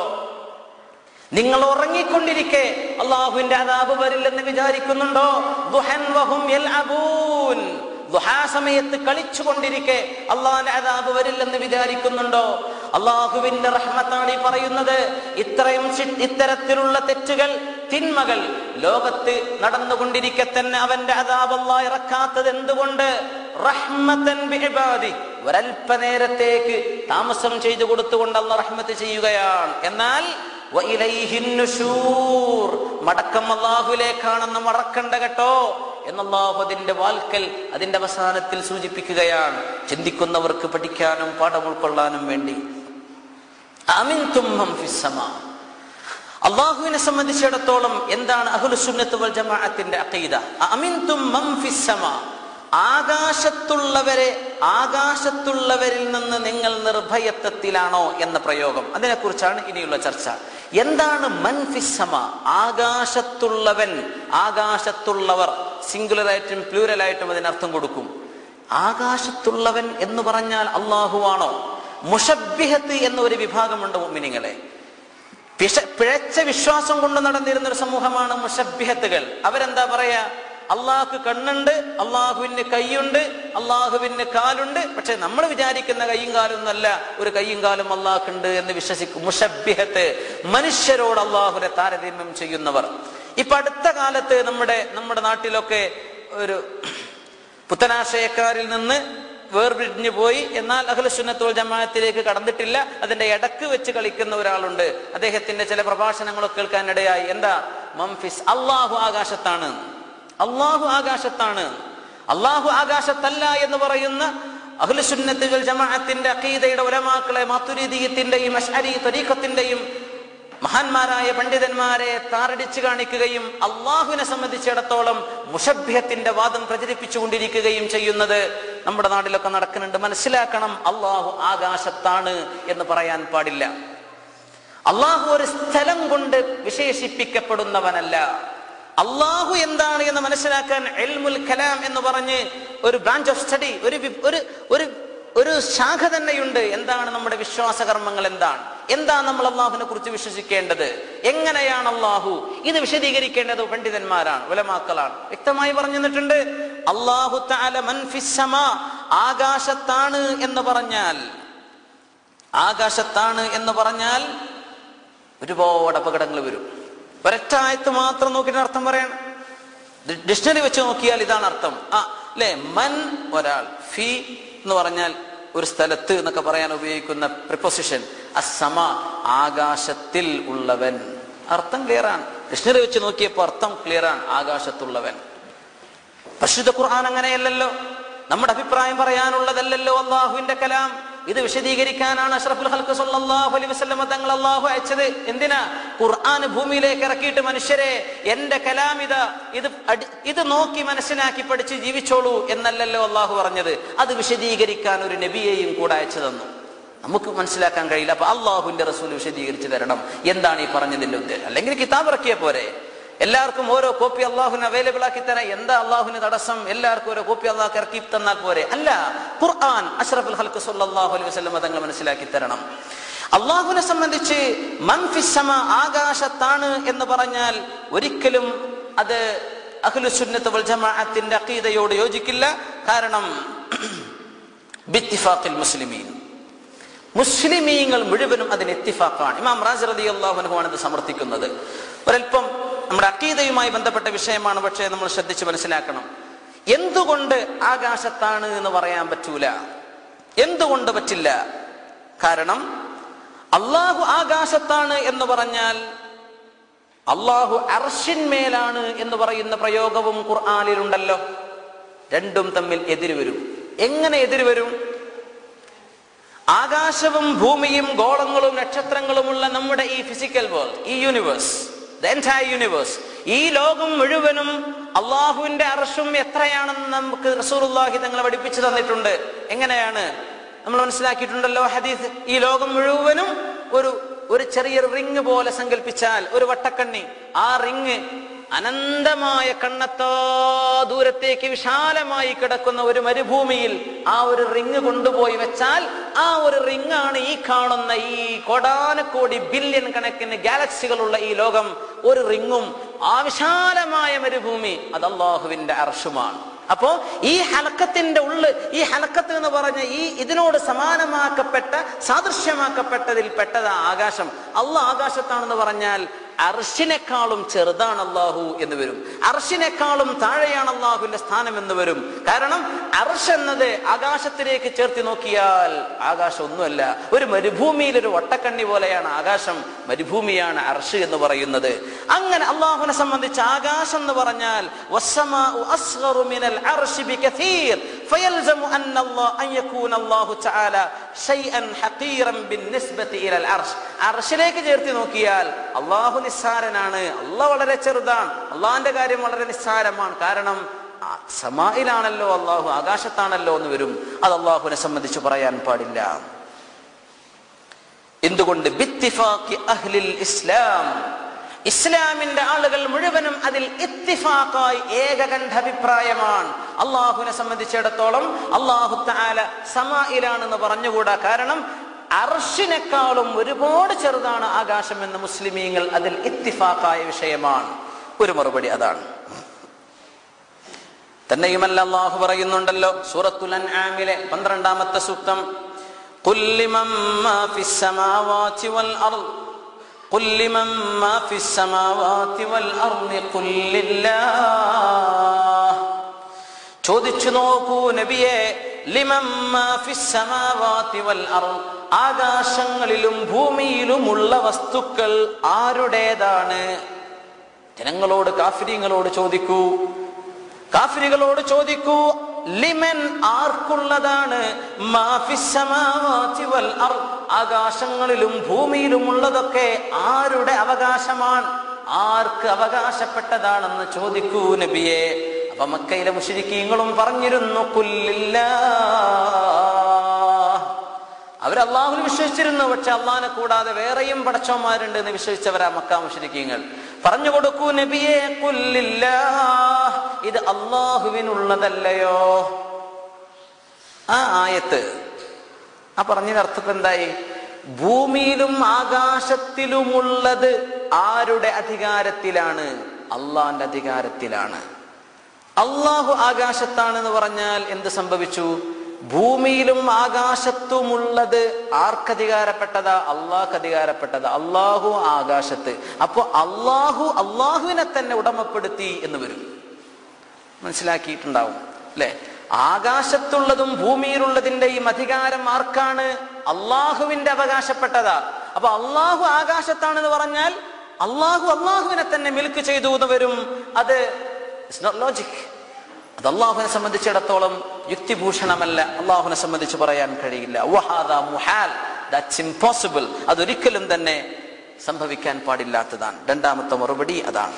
നിങ്ങൾ ഉറങ്ങിക്കൊണ്ടിരിക്കെ അള്ളാഹുവിന്റെ അദാബ് വരില്ലെന്ന് വിചാരിക്കുന്നുണ്ടോ? ദുഹൻ വഹും യൽഅബൂൻ, ദുഹാ സമയത്ത് കളിച്ചുകൊണ്ടിരിക്കെ അള്ളാന്റെ അദാബ് വരില്ലെന്ന് വിചാരിക്കുന്നുണ്ടോ? അള്ളാഹുവിന്റെ റഹ്മത്താണ് ഈ പറയുന്നത്. ഇത്രയും ഇത്തരത്തിലുള്ള തെറ്റുകൾ, തിന്മകൾ ലോകത്ത് നടന്നുകൊണ്ടിരിക്കെ തന്നെ അവന്റെ അദാബ് അല്ലാഹ് ഇറക്കാത്തത് എന്തുകൊണ്ട്? റഹ്മതൻ ബിഇബാദി, ഒരൽപ്പനേരത്തേക്ക് താമസം ചെയ്തു കൊടുത്തുകൊണ്ട് അല്ലാഹ് റഹ്മത്ത് ചെയ്യുകയാണ്. എന്നാൽ വഇലൈഹിൻ നുശൂർ, മടക്കം അല്ലാഹുവിലേക്കാണെന്ന് മറക്കണ്ട കേട്ടോ എന്നല്ലാഹു അതിന്റെ വാൽക്കൽ, അതിന്റെ അവസാനത്തിൽ സൂചിപ്പിക്കുകയാണ്. ചിന്തിക്കുന്നവർക്ക് പഠിക്കാനും പാഠം ഉൾക്കൊള്ളാനും വേണ്ടി. അമിൻതും മൻ ഫിസ് സമാ, അല്ലാഹുവിനെ സംബന്ധിച്ചിടത്തോളം എന്താണ് അഹ്ലുസ് സുന്നത്ത് വൽ ജമാഅത്തിന്റെ അഖീദ? അമിൻതും മൻ ഫിസ് സമാ, ആകാശത്തുള്ളവരെ ആകാശത്തുള്ളവരിൽ നിന്ന് നിങ്ങൾ നിർഭയത്വത്തിലാണോ എന്ന പ്രയോഗം, അതിനെക്കുറിച്ചാണ് ഇനിയുള്ള ചർച്ച. എന്താണ് മൻ ഫിസ് സമ? ആകാശത്തുള്ളവൻ, ആകാശത്തുള്ളവർ. സിംഗുലറായിട്ടും പ്ലൂരലായിട്ടും അതിനർത്ഥം കൊടുക്കും. ആകാശത്തുള്ളവൻ എന്ന് പറഞ്ഞാൽ അള്ളാഹുവാണോ? മുഷബ്ബിഹത്ത് എന്ന ഒരു വിഭാഗമുണ്ട് മുഅ്മിനീങ്ങളെ. പിഴച്ച വിശ്വാസം കൊണ്ട് നടന്നിരുന്ന ഒരു സമൂഹമാണ് മുഷബ്ബിഹത്തുകൾ. അവരെന്താ പറയാ? അള്ളാഹുക്ക് കണ്ണുണ്ട്, അള്ളാഹുവിന് കൈയുണ്ട്, അള്ളാഹുവിന് കാലുണ്ട്. പക്ഷെ നമ്മൾ വിചാരിക്കുന്ന കൈയും കാലും ഒന്നല്ല, ഒരു കൈയും കാലും അള്ളാഹുണ്ട് എന്ന് വിശ്വസിക്കും. മുഷബ്ബിഹത്ത്, മനുഷ്യരോട് അള്ളാഹുവിനെ താരതമ്യം ചെയ്യുന്നവർ. ഇപ്പൊ അടുത്ത കാലത്ത് നമ്മുടെ നമ്മുടെ നാട്ടിലൊക്കെ ഒരു പുത്തനാശയക്കാരിൽ നിന്ന് വേർപിരിഞ്ഞു പോയി, എന്നാൽ അഹ്ലുസുന്നത്ത് വൽ ജമാഅത്തിലേക്ക് കടന്നിട്ടില്ല, അതിന്റെ ഇടക്ക് വെച്ച് കളിക്കുന്ന ഒരാളുണ്ട്. അദ്ദേഹത്തിന്റെ ചില പ്രഭാഷണങ്ങളൊക്കെ കേൾക്കാനിടയായി. എന്താ? മംഫിസ്, അള്ളാഹു ആകാശത്താണ്, അള്ളാഹു ആകാശത്താണ്. അള്ളാഹു ആകാശത്തല്ല എന്ന് പറയുന്ന അഹ്ലുസുന്നത്ത് വൽ ജമാഅത്തിന്റെ അഖീദയുടെ ഉലമാക്കളെ, മാതുരിദിയ്യത്തിന്റെയും അശ്അരി തരീഖത്തിന്റെയും മഹാന്മാരായ പണ്ഡിതന്മാരെ താറടിച്ചു കാണിക്കുകയും അള്ളാഹുവിനെ സംബന്ധിച്ചിടത്തോളം മുഷബ്ബിഹത്തിന്റെ വാദം പ്രചരിപ്പിച്ചുകൊണ്ടിരിക്കുകയും ചെയ്യുന്നത് നമ്മുടെ നാട്ടിലൊക്കെ നടക്കുന്നുണ്ട്. മനസ്സിലാക്കണം, അള്ളാഹു ആകാശത്താണ് എന്ന് പറയാൻ പാടില്ല. അള്ളാഹു ഒരു സ്ഥലം കൊണ്ട് വിശേഷിപ്പിക്കപ്പെടുന്നവനല്ല. അള്ളാഹു എന്താണ് എന്ന് മനസ്സിലാക്കാൻ ഇൽമുൽ കലാം എന്ന് പറഞ്ഞ് ഒരു ബ്രാഞ്ച് ഓഫ് സ്റ്റഡി, ഒരു ഒരു ഒരു ശാഖ തന്നെയുണ്ട്. എന്താണ് നമ്മുടെ വിശ്വാസകർമ്മങ്ങൾ, എന്താണ് എന്താണ് നമ്മൾ അള്ളാഹുവിനെ കുറിച്ച് വിശ്വസിക്കേണ്ടത്, എങ്ങനെയാണ് അള്ളാഹു, ഇത് വിശദീകരിക്കേണ്ടത് പണ്ഡിതന്മാരാണ്, ഉലമാക്കളാണ്. വ്യക്തമായി പറഞ്ഞു തന്നിട്ടുണ്ട്. അല്ലാഹു തആല മൻ ഫിസ് സമാ, ആകാശത്താണ് എന്ന് പറഞ്ഞാൽ, ആകാശത്താണ് എന്ന് പറഞ്ഞാൽ ഒരുപാട് അപകടങ്ങൾ വരും. ഒരൊറ്റ ആയത്ത് മാത്രം നോക്കിയിട്ട് അർത്ഥം പറയണം. ഡിക്ഷണറി വെച്ച് നോക്കിയാൽ ഇതാണ് അർത്ഥം. ആ അല്ലെ, മൻ ഒരാൾ, ഫി എന്ന് പറഞ്ഞാൽ ഒരു സ്ഥലത്ത് എന്നൊക്കെ പറയാൻ ഉപയോഗിക്കുന്ന പ്രിപ്പോസിഷൻ. അസ്സമ, ആകാശത്തിൽ ഉള്ളവൻ. അർത്ഥം ക്ലിയർ ആണ്. ഡിക്ഷണറി വെച്ച് നോക്കിയപ്പോൾ അർത്ഥം ക്ലിയർ ആണ്, ആകാശത്തുള്ളവൻ. പരിശുദ്ധ ഖുർആൻ അങ്ങനെയല്ലല്ലോ, നമ്മുടെ അഭിപ്രായം പറയാനുള്ളതല്ലല്ലോ അള്ളാഹുവിന്റെ കലാം. ഇത് വിശദീകരിക്കാനാണ് അഷ്റഫുൽ ഖൽഖ് സ്വല്ലല്ലാഹു അലൈഹി വസല്ലം തങ്ങൾ അള്ളാഹു അയച്ചത്. എന്തിനാ? ഖുർആൻ ഭൂമിയിലേക്ക് ഇറക്കിയിട്ട് മനുഷ്യരെ എന്റെ കലാം ഇതാ, ഇത് ഇത് നോക്കി മനസ്സിലാക്കി പഠിച്ച് ജീവിച്ചോളൂ എന്നല്ലല്ലോ അള്ളാഹു പറഞ്ഞത്. അത് വിശദീകരിക്കാൻ ഒരു നബിയെയും കൂടെ അയച്ചു തന്നു. നമുക്ക് മനസ്സിലാക്കാൻ കഴിയില്ല. അപ്പൊ അള്ളാഹുവിന്റെ റസൂൽ വിശദീകരിച്ചു തരണം എന്താണ് ഈ പറഞ്ഞതിന്റെ ഉദ്ദേശം. അല്ലെങ്കിൽ കിതാബ് ഇറക്കിയ പോരെ, എല്ലാവർക്കും ഓരോ കോപ്പി അള്ളാഹുവിന് അവൈലബിൾ ആക്കി തരാം. എന്താ അള്ളാഹുവിന് തടസ്സം? എല്ലാവർക്കും ഓരോ കോപ്പി അള്ളാഹ് ഇറക്കി തന്നാൽ പോരെ? അല്ല, ഖുർആൻ അഷ്റഫുൽ ഖൽഖ് സ്വല്ലല്ലാഹു അലൈഹി വസല്ലം തങ്ങൾ മനസ്സിലാക്കി തരണം. അള്ളാഹുവിനെ സംബന്ധിച്ച് മൻ ഫിസ് സമാ, ആകാശത്താണ് എന്ന് പറഞ്ഞാൽ ഒരിക്കലും അത് അഹ്ലുസുന്നത്ത് വൽ ജമാഅത്തിന്റെ അഖീദയോട് യോജിക്കില്ല. കാരണം ബിത്തിഫാഖിൽ മുസ്ലിമീൻ, മുസ്ലിമീങ്ങൾ മുഴുവനും അതിന് ഇത്തിഫാഖാണ്. ഇമാം റാസി റളിയല്ലാഹു അൻഹു ആണ് ഇത് സമർത്ഥിക്കുന്നത്. ഒരൽപ്പം നമ്മുടെ അഖീദയുമായി ബന്ധപ്പെട്ട വിഷയമാണ്, പക്ഷേ നമ്മൾ ശ്രദ്ധിച്ച് മനസ്സിലാക്കണം. എന്തുകൊണ്ട് ആകാശത്താണ് എന്ന് പറയാൻ പറ്റൂല? എന്തുകൊണ്ട് പറ്റില്ല? കാരണം അള്ളാഹു ആകാശത്താണ് എന്ന് പറഞ്ഞാൽ അള്ളാഹു അർശിന്മേലാണ് എന്ന് പറയുന്ന പ്രയോഗവും ഖുർആനിലുണ്ടല്ലോ. രണ്ടും തമ്മിൽ എതിര് വരും. എങ്ങനെ എതിര് വരും? ആകാശവും ഭൂമിയും ഗോളങ്ങളും നക്ഷത്രങ്ങളുമുള്ള നമ്മുടെ ഈ ഫിസിക്കൽ വേൾഡ്, ഈ യൂണിവേഴ്സ്, the entire universe, ഈ ലോകം മുഴുവനും അള്ളാഹുവിന്റെ അർശും എത്രയാണെന്ന് നമുക്ക് റസൂലുള്ളാഹി തങ്ങളെ പഠിപ്പിച്ചു തന്നിട്ടുണ്ട്. എങ്ങനെയാണ് നമ്മൾ മനസ്സിലാക്കിയിട്ടുണ്ടല്ലോ ഹദീസ്. ഈ ലോകം മുഴുവനും ഒരു ഒരു ചെറിയൊരു റിങ് പോലെ സങ്കല്പിച്ചാൽ, ഒരു വട്ടക്കണ്ണി, ആ റിങ് അനന്തമായ കണ്ണത്തോ ദൂരത്തേക്ക് വിശാലമായി കിടക്കുന്ന ഒരു മരുഭൂമിയിൽ ആ ഒരു റിങ് കൊണ്ടുപോയി വെച്ചാൽ, ആ ഒരു റിങ്ങാണ് ഈ കാണുന്ന ഈ കോടാനക്കോടി ബില്യൺ കണക്കിന് ഗാലക്സികളുള്ള ഈ ലോകം. ഒരു റിങ്ങും ആ വിശാലമായ മരുഭൂമി അത് അല്ലാഹുവിന്റെ അർശുമാണ്. അപ്പോ ഈ ഹലക്കത്തിന്റെ ഉള്ള്, ഈ ഹലക്കത്ത് എന്ന് പറഞ്ഞ ഈ ഇതിനോട് സമാനമാക്കപ്പെട്ട സാദൃശ്യമാക്കപ്പെട്ടതിൽ പെട്ടതാ ആകാശം. അള്ളാഹ് ആകാശത്താണെന്ന് പറഞ്ഞാൽ അർശിനേക്കാളും ചെറുതാണ് അള്ളാഹു എന്ന് വരും. അർശിനേക്കാളും താഴെയാണ് അള്ളാഹുവിന്റെ സ്ഥാനം എന്ന് വരും. കാരണം അർശ് എന്നത് ആകാശത്തിലേക്ക് ചേർത്തി നോക്കിയാൽ ആകാശം ഒന്നുമല്ല, ഒരു മരുഭൂമിയിൽ ഒരു വട്ടക്കണ്ണി പോലെയാണ് ആകാശം. മരുഭൂമിയാണ് അർശ് എന്ന് പറയുന്നത്. അങ്ങനെ അള്ളാഹുവിനെ സംബന്ധിച്ച് ആകാശം എന്ന് പറഞ്ഞാൽ വസ്സമാഉ അസ്ഗറു മിനൽ അർശി ബികസീർ ഫയൽസമു അന്ന അല്ലാഹ അൻ യകൂന അല്ലാഹു തആല ശൈഅൻ ഹഖീറൻ ബിൻനിസ്ബതി ഇലൽ അർശ്. അർശിലേക്ക് ചേർത്തി നോക്കിയാൽ അള്ളാഹു നിസ്സാരനാണ്, അള്ളാഹ് വളരെ ചെറുതാണ്, അള്ളാഹിന്റെ കാര്യം വളരെ നിസ്സാരമാണ്. കാരണം സമായിലാണല്ലോ അള്ളാഹു, ആകാശത്താണല്ലോ എന്ന് വരും. അത് അള്ളാഹുവിനെ സംബന്ധിച്ച് പറയാൻ പാടില്ല. എന്തുകൊണ്ട്? ബിത്തിഫാഖി അഹ്ലിൽ ഇസ്ലാം, ഇസ്ലാമിന്റെ ആളുകൾ മുഴുവനും അതിൽ ഇത്തിഫാഖായി ഏകകണ്ഠ അഭിപ്രായമാണ്. അള്ളാഹുവിനെ സംബന്ധിച്ചിടത്തോളം അള്ളാഹു തആല സമായിലാണെന്ന് പറഞ്ഞുകൂടാ. കാരണം അർശിനേക്കാളും ഒരുപാട് ചെറുതാണ് ആകാശം എന്ന് മുസ്ലിമീങ്ങൾ അതിൽ ഇത്തിഫാഖായ വിഷയമാണ്. ഒരു മറുപടി അതാണ്. തന്നെയുമല്ല അള്ളാഹു പറയുന്നുണ്ടല്ലോ സൂറത്തുൽ അൻആമിലെ പന്ത്രണ്ടാമത്തെ സൂക്തം, ഖുൽ ലിമൻ മാ ഫിസ് സമാവാതി വൽ അർദ് ഖുൽ ലിമൻ മാ ഫിസ് സമാവാതി വൽ അർദ് ഖുൽ ലില്ലാഹ്. ചോദിച്ചു നോക്കൂ നബിയെ, ലിമൻ മാ ഫിസ് സമാവാതി വൽ അർദ്, ആകാശങ്ങളിലും ഭൂമിയിലുമുള്ള വസ്തുക്കൾ ആരുടേതാണ്? ജനങ്ങളോട്, കാഫിരീങ്ങളോട് ചോദിക്കൂ, കാഫിരികളോട് ചോദിക്കൂ, ലിമൻ ആർക്കുള്ളതാണ്? മാ ഫിസ് സമാവാതി വൽ അർദ്, ആകാശങ്ങളിലും ഭൂമിയിലും ഉള്ളതൊക്കെ ആരുടെ അവകാശമാണ്? ആർക്ക് അവകാശപ്പെട്ടതാണെന്ന് ചോദിക്കൂ നബിയെ. അപ്പൊ മക്കയിലെ മുശ്രിക്കീങ്ങളും പറഞ്ഞിരുന്നു കുല്ലില്ലാഹ്. അവർ അള്ളാഹുവിൽ വിശ്വസിച്ചിരുന്നു, പക്ഷെ അള്ളാഹിനെ കൂടാതെ വേറെയും പടച്ചവന്മാരുണ്ട് എന്ന് വിശ്വസിച്ചവരാ മക്ക മുശ്രിക്കീങ്ങൾ. പറഞ്ഞു കൊടുക്കൂ നബിയെ, കുല്ലില്ലാഹ്, ഇത് അള്ളാഹുവിനുള്ളതല്ലയോ? ആ ആയത്ത്, ആ പറഞ്ഞതിന്റെ അർത്ഥം എന്തായി? ഭൂമിയിലും ആകാശത്തിലുമുള്ളത് ആരുടെ അധികാരത്തിലാണ്? അള്ളാഹിന്റെ അധികാരത്തിലാണ്. അള്ളാഹു ആകാശത്താണെന്ന് പറഞ്ഞാൽ എന്ത് സംഭവിച്ചു? ഭൂമിയിലും ആകാശത്തുമുള്ളത് ആർക്കധികാരപ്പെട്ടതാ? അള്ളാഹ്ക്ക് അധികാരപ്പെട്ടതാ. അള്ളാഹു ആകാശത്ത്. അപ്പോ അള്ളാഹു അള്ളാഹുവിനെ തന്നെ ഉടമപ്പെടുത്തി എന്ന് വരും. മനസ്സിലാക്കിയിട്ടുണ്ടാവും അല്ലെ? ആകാശത്തുള്ളതും ഭൂമിയിലുള്ളതിന്റെയും അധികാരം ആർക്കാണ്? അള്ളാഹുവിന്റെ അവകാശപ്പെട്ടതാ. അപ്പൊ അള്ളാഹു ആകാശത്താണെന്ന് പറഞ്ഞാൽ അള്ളാഹു അള്ളാഹുവിനെ തന്നെ മിൽക്ക് ചെയ്തു എന്ന് വരും. അത് ഇറ്റ്സ് നോട്ട് ലോജിക്. അത് അള്ളാഹുവിനെ സംബന്ധിച്ചിടത്തോളം യുക്തിഭൂഷണമല്ല. അള്ളാഹുവിനെ സംബന്ധിച്ച് പറയാൻ കഴിയില്ല. വഹാദാ മുഹാൽ, ദാറ്റ്സ് ഇംപോസിബിൾ. അതൊരിക്കലും തന്നെ സംഭവിക്കാൻ പാടില്ലാത്തതാണ്. രണ്ടാമത്തെ മറുപടി അതാണ്.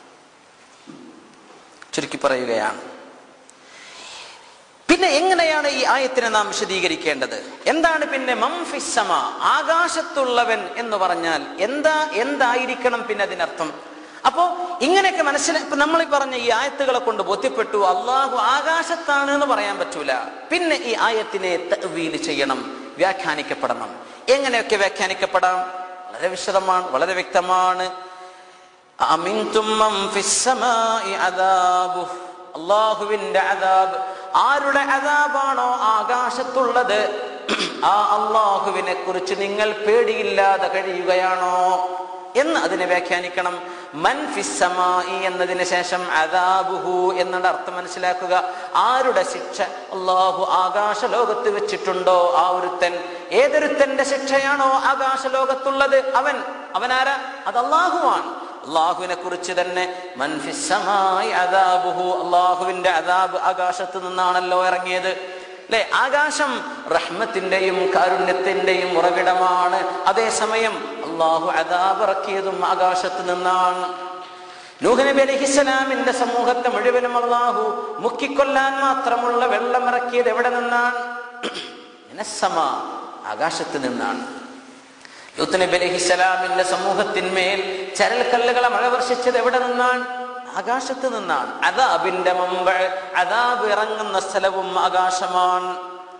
ചുരുക്കി പറയുകയാണ്. പിന്നെ എങ്ങനെയാണ് ഈ ആയത്തിനെ നാം വിശദീകരിക്കേണ്ടത്? എന്താണ് പിന്നെ മൻ ഫിസ് സമാ, ആകാശത്തുള്ളവൻ എന്ന് പറഞ്ഞാൽ എന്താ, എന്തായിരിക്കണം പിന്നെ അതിനർത്ഥം? അപ്പോ ഇങ്ങനെയൊക്കെ മനസ്സിലാക്കി ഇപ്പൊ നമ്മൾ പറഞ്ഞ ഈ ആയത്തുകളെ കൊണ്ട് ബോധ്യപ്പെട്ടു അള്ളാഹു ആകാശത്താണ് എന്ന് പറയാൻ പറ്റൂല. പിന്നെ ഈ ആയത്തിനെ തഅ്വീൽ ചെയ്യണം, വ്യാഖ്യാനിക്കപ്പെടണം. എങ്ങനെയൊക്കെ വ്യാഖ്യാനിക്കപ്പെടാം? വളരെ വിശദമാണ്, വളരെ വ്യക്തമാണ്. അമിൻതും മൻ ഫിസ് സമാഇ അദാബുഹു, അള്ളാഹുവിന്റെ അദാബ്, ആരുടെ അദാബാണോ ആകാശത്തുള്ളത് ആ അള്ളാഹുവിനെ കുറിച്ച് നിങ്ങൾ പേടിയില്ലാതെ കഴിയുകയാണോ എന്ന് അതിനെ വ്യാഖ്യാനിക്കണം. മൻ ഫിസ് സമാഇ എന്നതിന് ശേഷം അദാബുഹു എന്നുള്ള അർത്ഥം മനസ്സിലാക്കുക. ആരുടെ ശിക്ഷ അള്ളാഹു ആകാശ ലോകത്ത് വെച്ചിട്ടുണ്ടോ ആ ഒരുത്തൻ, ഏതൊരുത്തന്റെ ശിക്ഷയാണോ ആകാശ ലോകത്തുള്ളത് അവൻ അവനാരാ? അത് അള്ളാഹുവാണ്. അള്ളാഹുവിനെ കുറിച്ച് തന്നെ മൻ ഫിസ് സമാഇ അദാബുഹു, അള്ളാഹുവിന്റെ അദാബ് ആകാശത്ത് നിന്നാണല്ലോ ഇറങ്ങിയത് അല്ലെ? ആകാശം റഹ്മത്തിന്റെയും കാരുണ്യത്തിന്റെയും ഉറവിടമാണ്. അതേസമയം അള്ളാഹു അദാബ് ഇറക്കിയതും ആകാശത്ത് നിന്നാണ്. നൂഹ് നബി അലൈഹിസ്സലാമിന്റെ സമൂഹത്തെ മുഴുവനും അള്ളാഹു മുക്കിക്കൊല്ലാൻ മാത്രമുള്ള വെള്ളം ഇറക്കിയത് എവിടെ നിന്നാണ്? മിനസ്സമാ, ആകാശത്ത് നിന്നാണ്. ലൂത്ത് നബി അലൈഹിസ്സലാമിന്റെ സമൂഹത്തിന്മേൽ ചരൽക്കല്ലുകളെ മഴ വർഷിച്ചത് എവിടെ നിന്നാണ്? ആകാശത്ത് നിന്നാണ്. അദാബിന്റെ മമ്പ, അദാബ് ഇറങ്ങുന്ന സ്ഥലവും ആകാശമാണ്.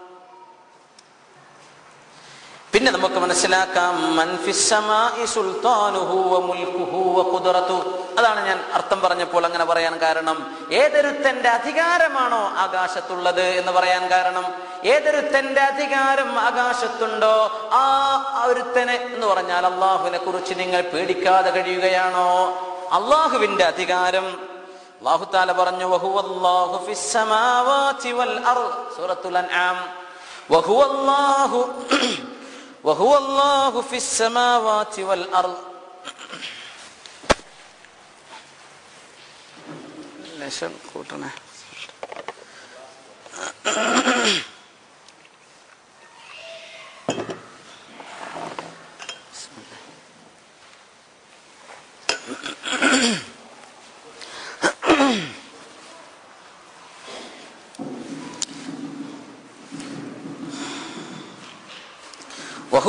പിന്നെ നമുക്ക് മനസ്സിലാക്കാം മൻ ഫിസ് സമാഇ സുൽത്താനുഹു വ മുൽകുഹു വ ഖുദ്റതുഹു. അതാണ് ഞാൻ അർത്ഥം പറഞ്ഞപ്പോൾ അങ്ങനെ പറയാൻ കാരണം. ഏതൊരുത്തന്റെ അധികാരമാണോ ആകാശത്തുള്ളത് എന്ന് പറയാൻ കാരണം, ഏതൊരുത്തന്റെ അധികാരം ആകാശത്തുണ്ടോ ആ ഒരുത്തനെ എന്ന് പറഞ്ഞാൽ അള്ളാഹുവിനെ കുറിച്ച് നിങ്ങൾ പേടിക്കാതെ കഴിയുകയാണോ? അള്ളാഹുവിന്റെ അധികാരം അല്ലാഹു തആല പറഞ്ഞു വഹുവല്ലാഹു ഫിസ് സമാവാതി വൽ അർദ്, സൂറത്തുൽ അൻആം. വഹുവല്ലാഹു വഹുവല്ലാഹു ഫിസ് സമാവാതി വൽ അർദ്. ലേശം കൂട്ടണേ.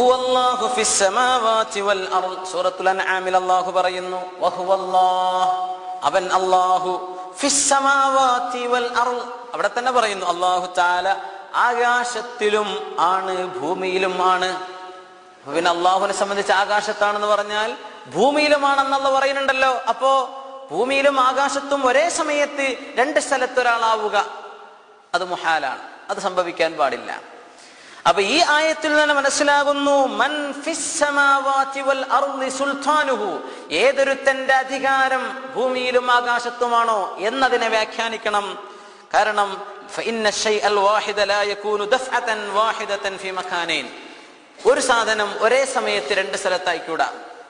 വഹുവല്ലാഹു ഫിസ്സമാവാതി വൽ അർള്. സൂറത്തുൽ അൻആമിൽ അല്ലാഹു പറയുന്നു വഹുവല്ലാഹ്, അവൻ അല്ലാഹു, ഫിസ്സമാവാതി വൽ അർള്, അവിടെ തന്നെ പറയുന്നു അല്ലാഹു തആല ആകാശത്തിലും ആണ് ഭൂമിയിലും ആണ്. പിന്നെ അല്ലാഹുവിനെ സംബന്ധിച്ച് ആകാശത്താണെന്ന് പറഞ്ഞാൽ ഭൂമിയിലുമാണെന്നുള്ള പറയുന്നുണ്ടല്ലോ. അപ്പോ ഭൂമിയിലും ആകാശത്തും ഒരേ സമയത്ത് രണ്ട് സ്ഥലത്ത് ഒരാളാവുക അത് മുഹാലാണ്, അത് സംഭവിക്കാൻ പാടില്ല. അപ്പൊ ഈ ആയത്തിൽ നിന്ന് മനസ്സിലാകുന്നു മൻ ഫിസ്സമാവാതി വൽ അർളി സുൽത്താനുഹു, ഏതൊരുത്തന്റെ അധികാരം ഭൂമിയിലും ആകാശത്തുമാണോ എന്നതിനെ വ്യാഖ്യാനിക്കണം. കാരണം ഫഇന്ന ശൈഅൽ വാഹിദ ലാ യകൂനു ദഫഅതൻ വാഹിദതൻ ഫി മകാനൈൻ, ഒരു സാധനം ഒരേ സമയത്ത് രണ്ട് സ്ഥലത്തായിക്കൂടാ.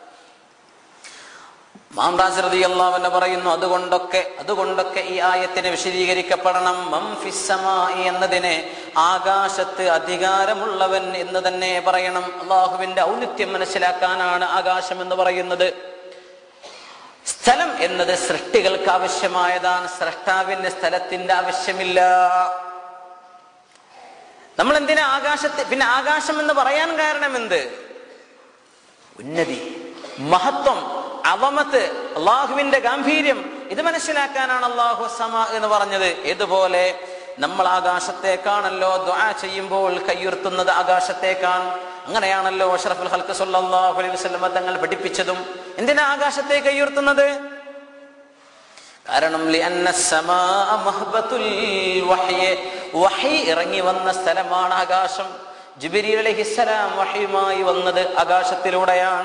ഇമാം റാസി റളിയല്ലാഹു അൻഹു പറയുന്നു അതുകൊണ്ടൊക്കെ അതുകൊണ്ടൊക്കെ ഈ ആയത്തിനെ വിശദീകരിക്കപ്പെടണം. മൻ ഫിസ്സമായി എന്നതിനെ ആകാശത്ത് അധികാരമുള്ളവൻ എന്ന് തന്നെ പറയണം. അള്ളാഹുവിന്റെ ഔന്നിത്യം മനസ്സിലാക്കാനാണ് ആകാശം എന്ന് പറയുന്നത്. സ്ഥലം എന്നത് സൃഷ്ടികൾക്ക് ആവശ്യമായതാണ്, സ്രഷ്ടാവിന്റെ സ്ഥലത്തിന്റെ ആവശ്യമില്ല. നമ്മൾ എന്തിനാ ആകാശത്തെ, പിന്നെ ആകാശം എന്ന് പറയാൻ കാരണം എന്ത്? ഉന്നതി, മഹത്വം, അവമത്ത്, അള്ളാഹുവിന്റെ ഗാംഭീര്യം, ഇത് മനസ്സിലാക്കാനാണ് അള്ളാഹു സമാ എന്ന് പറഞ്ഞത്. ഇതുപോലെ നമ്മൾ ആകാശത്തേക്കാണല്ലോ ദുആ ചെയ്യുമ്പോൾ കയ്യുർത്തുന്നത് ആകാശത്തേക്കാണ്. അങ്ങനെയാണല്ലോ അഷ്റഫുൽ ഖൽഖ് സ്വല്ലല്ലാഹു അലൈഹി വസല്ലം തങ്ങൾ പഠിപ്പിച്ചതും. എന്തിനാ ആകാശത്തെ കയ്യുർത്തുന്നത്? കാരണം ലിഅന്ന സമാഅ മഹ്ബത്തുൽ വഹ്യ്, വഹി ഇറങ്ങി വന്ന സ്ഥലമാണ് ആകാശം. ജിബ്രീൽ അലൈഹിസ്സലാം വഹയുമായി വന്നത് ആകാശത്തിലൂടെയാണ്.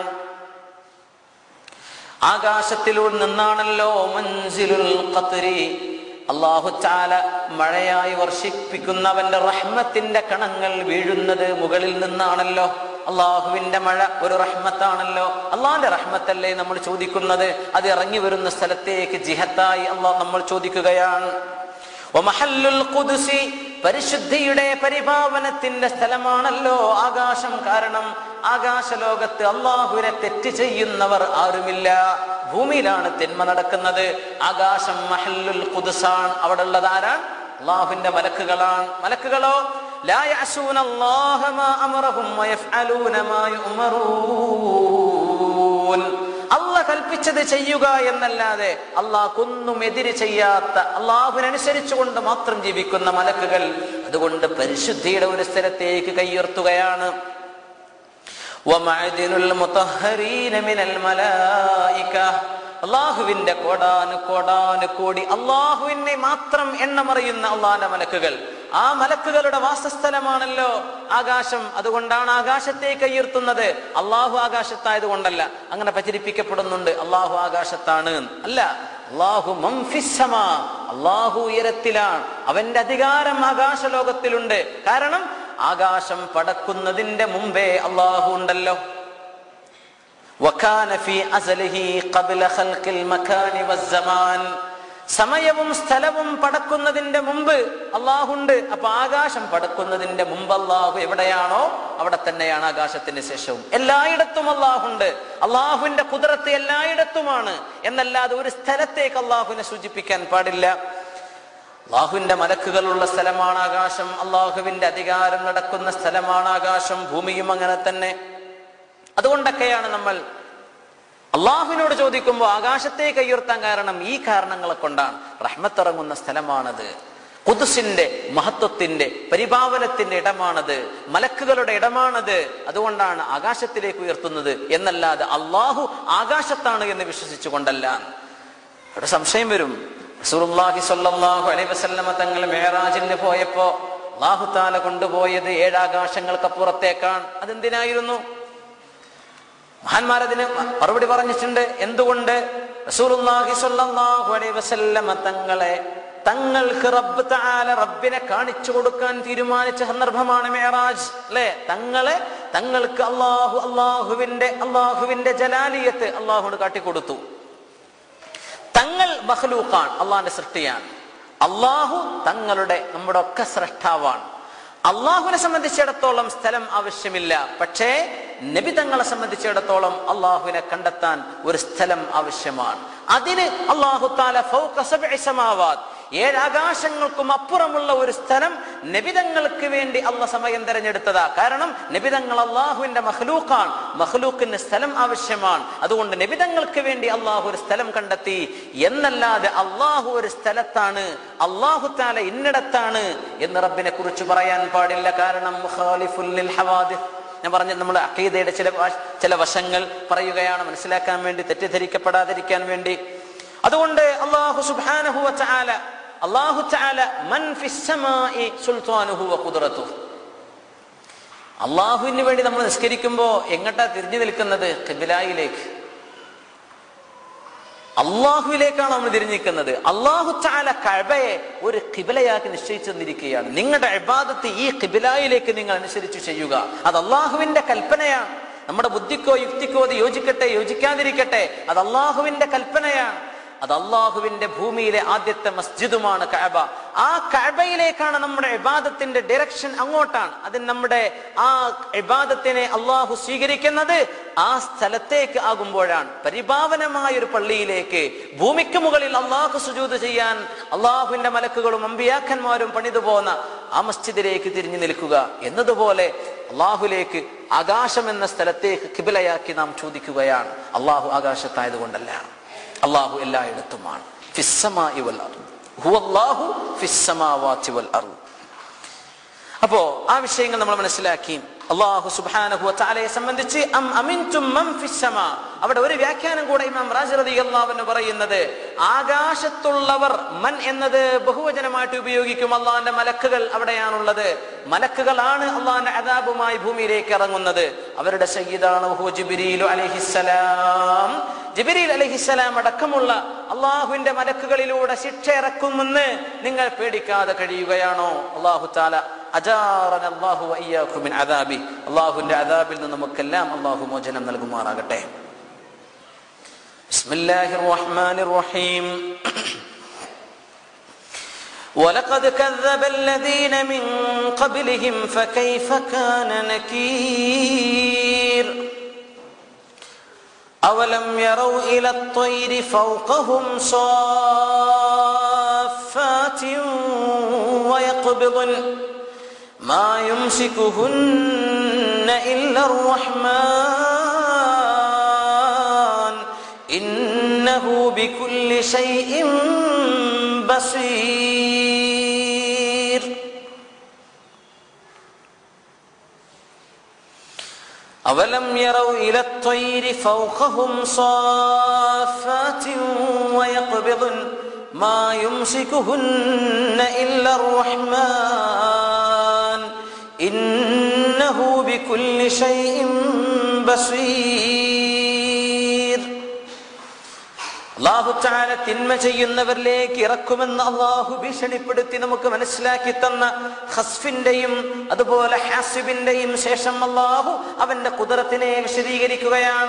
ആകാശത്തിലൂടെ നിന്നാണല്ലോ മൻസിലുൽ ഖത്രി, അല്ലാഹു തആല മഴയായി വർഷിപ്പിക്കുന്നവന്റെ റഹ്മത്തിന്റെ കണങ്ങൾ വീഴുന്നത് മുകളിൽ നിന്നാണല്ലോ. അള്ളാഹുവിന്റെ മഴ ഒരു റഹ്മത്താണല്ലോ. അള്ളാഹിന്റെ റഹ്മത്തല്ലേ നമ്മൾ ചോദിക്കുന്നത്? അത് ഇറങ്ങി വരുന്ന സ്ഥലത്തേക്ക് ജിഹത്തായി അള്ളാഹ് നമ്മൾ ചോദിക്കുകയാണ്. വമഹല്ലുൽ ഖുദ്സി, പരിശുദ്ധിയുടെ പരിപാവനത്തിന്റെ സ്ഥലമാണല്ലോ ആകാശം. കാരണം ആകാശലോകത്ത് അള്ളാഹുവിനെ തെറ്റ് ചെയ്യുന്നവർ ആരുമില്ല. ഭൂമിയിലാണ് തിന്മ നടക്കുന്നത്. ആകാശം മഹല്ലുൽ ഖുദ്സാൻ. അവിടെ ഉള്ളത് ആരാണ്? അള്ളാഹുവിന്റെ മലക്കുകളാണ്. മലക്കുകളോ ലാ യഅസൂന അല്ലാഹ മാ അമറഹും വയഫ്അലൂന മാ യുഅമറൂൻ. അള്ളാഹ് കൽപ്പിച്ചത് ചെയ്യുക എന്നല്ലാതെ അള്ളാഹ്ക്കൊന്നും എതിര് ചെയ്യാത്ത, അള്ളാഹുവിനനുസരിച്ചുകൊണ്ട് മാത്രം ജീവിക്കുന്ന മലക്കുകൾ. അതുകൊണ്ട് പരിശുദ്ധിയുടെ ഒരു സ്ഥലത്തേക്ക് കയ്യുയർത്തുകയാണ്. വമഅദിനുൽ മുതഹ്ഹരീന മിനൽ മലായിക, അള്ളാഹുവിന്റെ കോടാനു കോടാനു കോടി അള്ളാഹുവിനെ മാത്രം എണ്ണമറിയുന്ന അള്ളാഹിന്റെ മലക്കുകൾ. ആ മലക്കുകളുടെ വാസസ്ഥലമാണല്ലോ ആകാശം. അതുകൊണ്ടാണ് ആകാശത്തേക്ക് കയ്യുയർത്തുന്നത്. അള്ളാഹു ആകാശത്തായത് കൊണ്ടല്ല. അങ്ങനെ പ്രചരിപ്പിക്കപ്പെടുന്നുണ്ട് അള്ളാഹു ആകാശത്താണ്. അല്ല, അള്ളാഹു മംഫിസ്സമാ, അള്ളാഹു ഉയരത്തിലാണ്. അവന്റെ അധികാരം ആകാശലോകത്തിലുണ്ട്. കാരണം ആകാശം പടക്കുന്നതിന്റെ മുമ്പേ അള്ളാഹു ഉണ്ടല്ലോ. വകാന ഫീ അസലിഹി ഖബ്ല ഖൽഖിൽ മകാനി വസ്സമാൻ, സമയവും സ്ഥലവും പടക്കുന്നതിന്റെ മുമ്പ് അള്ളാഹുണ്ട്. അപ്പൊ ആകാശം പടക്കുന്നതിന്റെ മുമ്പ് അള്ളാഹു എവിടെയാണോ അവിടെ തന്നെയാണ് ആകാശത്തിന്റെ ശേഷവും. എല്ലായിടത്തും അള്ളാഹുണ്ട്. അള്ളാഹുവിന്റെ ഖുദ്റത്ത് എല്ലായിടത്തുമാണ് എന്നല്ലാതെ ഒരു സ്ഥലത്തേക്ക് അള്ളാഹുവിനെ സൂചിപ്പിക്കാൻ പാടില്ല. അള്ളാഹുവിന്റെ മലക്കുകളുള്ള സ്ഥലമാണ് ആകാശം. അള്ളാഹുവിന്റെ അധികാരം നടക്കുന്ന സ്ഥലമാണ് ആകാശം. ഭൂമിയും അങ്ങനെ തന്നെ. അതുകൊണ്ടൊക്കെയാണ് നമ്മൾ അള്ളാഹുവിനോട് ചോദിക്കുമ്പോൾ ആകാശത്തെ കയ്യുയർത്താൻ കാരണം ഈ കാരണങ്ങളെ കൊണ്ടാണ്. റഹ്മത്തിറങ്ങുന്ന സ്ഥലമാണത്. ഖുദ്സിന്റെ മഹത്വത്തിന്റെ പരിപാവനത്തിന്റെ ഇടമാണത്. മലക്കുകളുടെ ഇടമാണത്. അതുകൊണ്ടാണ് ആകാശത്തിലേക്ക് ഉയർത്തുന്നത് എന്നല്ലാതെ അള്ളാഹു ആകാശത്താണ് എന്ന് വിശ്വസിച്ചു കൊണ്ടല്ല. അവിടെ സംശയം വരും. റസൂലുള്ളാഹി സ്വല്ലല്ലാഹു അലൈഹി വസല്ലമ തങ്ങൾ മിഅ്റാജിന് പോയപ്പോ അല്ലാഹു തആല കൊണ്ടുപോയത് ഏഴാകാശങ്ങൾക്കപ്പുറത്തേക്കാണ്. അതെന്തിനായിരുന്നു? മഹാന്മാരതിന് മറുപടി പറഞ്ഞിട്ടുണ്ട്. എന്തുകൊണ്ട്? റസൂലുള്ളാഹി സ്വല്ലല്ലാഹു അലൈഹി വസല്ലമ തങ്ങളെ തങ്ങൾക്ക് റബ്ബ് തആല റബ്ബിനെ കാണിച്ചു കൊടുക്കാൻ തീരുമാനിച്ച സന്ദർഭമാണ് മിഅ്റാജ്. അല്ലെ? തങ്ങളെ തങ്ങൾക്ക് അള്ളാഹു അള്ളാഹുവിന്റെ അള്ളാഹുവിന്റെ ജലാലിയത്ത് അള്ളാഹുവിന് കാട്ടിക്കൊടുത്തു. തങ്ങൾ മഖ്ലൂഖാണ്, അള്ളാഹിന്റെ സൃഷ്ടിയാണ്. അള്ളാഹു തങ്ങളുടെ നമ്മുടെ ഒക്കെ സ്രഷ്ടാവാണ്. അള്ളാഹുവിനെ സംബന്ധിച്ചിടത്തോളം സ്ഥലം ആവശ്യമില്ല. പക്ഷേ നബി തങ്ങളെ സംബന്ധിച്ചിടത്തോളം അള്ളാഹുവിനെ കണ്ടെത്താൻ ഒരു സ്ഥലം ആവശ്യമാണ്. അതിന് അല്ലാഹു തആല ഫൗക സബ്ഇ സമാവാത്, ഏഴാകാശങ്ങൾക്കും അപ്പുറമുള്ള ഒരു സ്ഥലം നബിതങ്ങൾക്ക് വേണ്ടി അള്ളാഹ് സമയം തെരഞ്ഞെടുത്തതാ. കാരണം നബിതങ്ങൾ അള്ളാഹുവിന്റെ മഖ്ലൂഖാണ്, മഖ്ലൂഖിന് സ്ഥലം ആവശ്യമാണ്. അതുകൊണ്ട് നബിതങ്ങൾക്ക് വേണ്ടി അള്ളാഹു ഒരു സ്ഥലം കണ്ടെത്തി എന്നല്ലാതെ അള്ളാഹു ഒരു സ്ഥലത്താണ്, അള്ളാഹു തആല ഇന്നിടത്താണ് എന്ന് റബ്ബിനെ കുറിച്ച് പറയാൻ പാടില്ല. കാരണം മുഖാലിഫുൽ ലിൽ ഹവാദിസ്, ഞാൻ പറഞ്ഞ നമ്മൾ അഖീദയുടെ ചില ചില വശങ്ങൾ പറയുകയാണ് മനസ്സിലാക്കാൻ വേണ്ടി, തെറ്റിദ്ധരിക്കപ്പെടാതിരിക്കാൻ വേണ്ടി. അതുകൊണ്ട് അല്ലാഹു സുബ്ഹാനഹു വ തആല അല്ലാഹു തആല മൻ ഫിസ് സമാഇ സുൽത്താനുഹു വ ഖുദ്റതുഹു. അല്ലാഹുവിന് വേണ്ടി നമ്മൾ നിസ്കരിക്കുമ്പോൾ എങ്ങോട്ടാ തിരിഞ്ഞു നിൽക്കുന്നത്? ഖിബ്ലയിലേക്ക്, അള്ളാഹുവിലേക്കാണ് നമ്മൾ തിരിഞ്ഞിരിക്കുന്നത്. അള്ളാഹു തആല കഅബയെ ഒരു ഖിബ്ലയാക്കി നിശ്ചയിച്ചു തന്നിരിക്കുകയാണ്. നിങ്ങളുടെ ഇബാദത്ത് ഈ ഖിബ്ലയിലേക്ക് നിങ്ങൾ അനുസരിച്ച് ചെയ്യുക. അത് അള്ളാഹുവിന്റെ കൽപ്പനയാണ്. നമ്മുടെ ബുദ്ധിക്കോ യുക്തിക്കോ അത് യോജിക്കട്ടെ യോജിക്കാതിരിക്കട്ടെ, അത് അള്ളാഹുവിന്റെ കൽപ്പനയാണ്. അത് അള്ളാഹുവിന്റെ ഭൂമിയിലെ ആദ്യത്തെ മസ്ജിദുമാണ് കഅബ. ആ കഅബയിലേക്കാണ് നമ്മുടെ ഇബാദത്തിന്റെ ഡയറക്ഷൻ, അങ്ങോട്ടാണ്. അതിന് നമ്മുടെ ആ ഇബാദത്തിനെ അള്ളാഹു സ്വീകരിക്കുന്നത് ആ സ്ഥലത്തേക്ക് ആകുമ്പോഴാണ്. പരിപാവനമായ ഒരു പള്ളിയിലേക്ക്, ഭൂമിക്ക് മുകളിൽ അള്ളാഹു സുജൂദ് ചെയ്യാൻ അള്ളാഹുവിന്റെ മലക്കുകളും അമ്പിയാക്കന്മാരും പണിതു പോന്ന ആ മസ്ജിദിലേക്ക് തിരിഞ്ഞു നിൽക്കുക എന്നതുപോലെ അള്ളാഹുലേക്ക്, ആകാശം എന്ന സ്ഥലത്തേക്ക് ഖിബ്ലയാക്കി നാം ചോദിക്കുകയാണ്. അള്ളാഹു ആകാശത്തായതുകൊണ്ടല്ല, അള്ളാഹു എല്ലായിടത്തുമാണ്. ഫിസ്സമാഇ വൽ അർദ് ഹുവല്ലാഹു ഫിസ്സമാവാതി വൽ അർദ്. അപ്പോ ആ വിഷയങ്ങൾ നമ്മൾ മനസ്സിലാക്കി. അല്ലാഹു സുബ്ഹാനഹു വ തആലയെ സംബന്ധിച്ച് അം അമിൻതും മൻ ഫിസ്സമാ, അവിടെ ഒരു വ്യാഖ്യാനം കൂടെ ഇമാം റാസി റളിയല്ലാഹു അൻഹു പറയുന്നത്, ആകാശത്തുള്ളവർ മൻ എന്നത് ബഹുവചനമായിട്ട് ഉപയോഗിക്കും. അള്ളാഹിന്റെ മലക്കുകൾ അവിടെയാണുള്ളത്. മലക്കുകളാണ് അള്ളാഹിന്റെ അദാബുമായി ഭൂമിയിലേക്ക് ഇറങ്ങുന്നത്. അവരുടെ സയ്യിദാണ് ജിബ്രീൽ അലൈഹിസ്സലാം. ജിബ്രീൽ അലൈഹിസ്സലാം അടക്കമുള്ള അള്ളാഹുവിന്റെ മലക്കുകളിലൂടെ ശിക്ഷ ഇറക്കുമെന്ന് നിങ്ങൾ പേടിക്കാതെ കഴിയുകയാണോ? അല്ലാഹു തആല അജാറന അല്ലാഹു വ ഇയ്യാകും മിൻ അദാബി, അല്ലാഹുവിന്റെ അദാബിൽ നിന്ന് നമുക്കെല്ലാം അല്ലാഹു മോചനം നൽകുമാറാകട്ടെ. ബിസ്മില്ലാഹിർ റഹ്മാനിർ റഹീം. വലഖദ് കദ്ദബ അല്ലദീന മിൻ ഖബ്ലിഹിം ഫകൈഫ കാന നകീർ. أولم يروا إلى الطير فوقهم صافات ويقبضن ما يمسكهن إلا الرحمن إنه بكل شيء بصير. أولم يروا إلى الطير فوقهم صافات ويقبضن ما يمسكهن إلا الرحمن إنه بكل شيء بصير. അല്ലാഹു തആല തിന്മ ചെയ്യുന്നവരിലേക്ക് ഇറക്കുമെന്ന് അല്ലാഹു ഭീഷണിപ്പെടുത്തി നമുക്ക് മനസ്സിലാക്കി തന്ന ഖസ്ഫിന്റെയും അതുപോലെ ഹാസിബിന്റെയും ശേഷം അല്ലാഹു അവന്റെ ഖുദ്റത്തിനെ വിശദീകരിക്കുകയാണ്.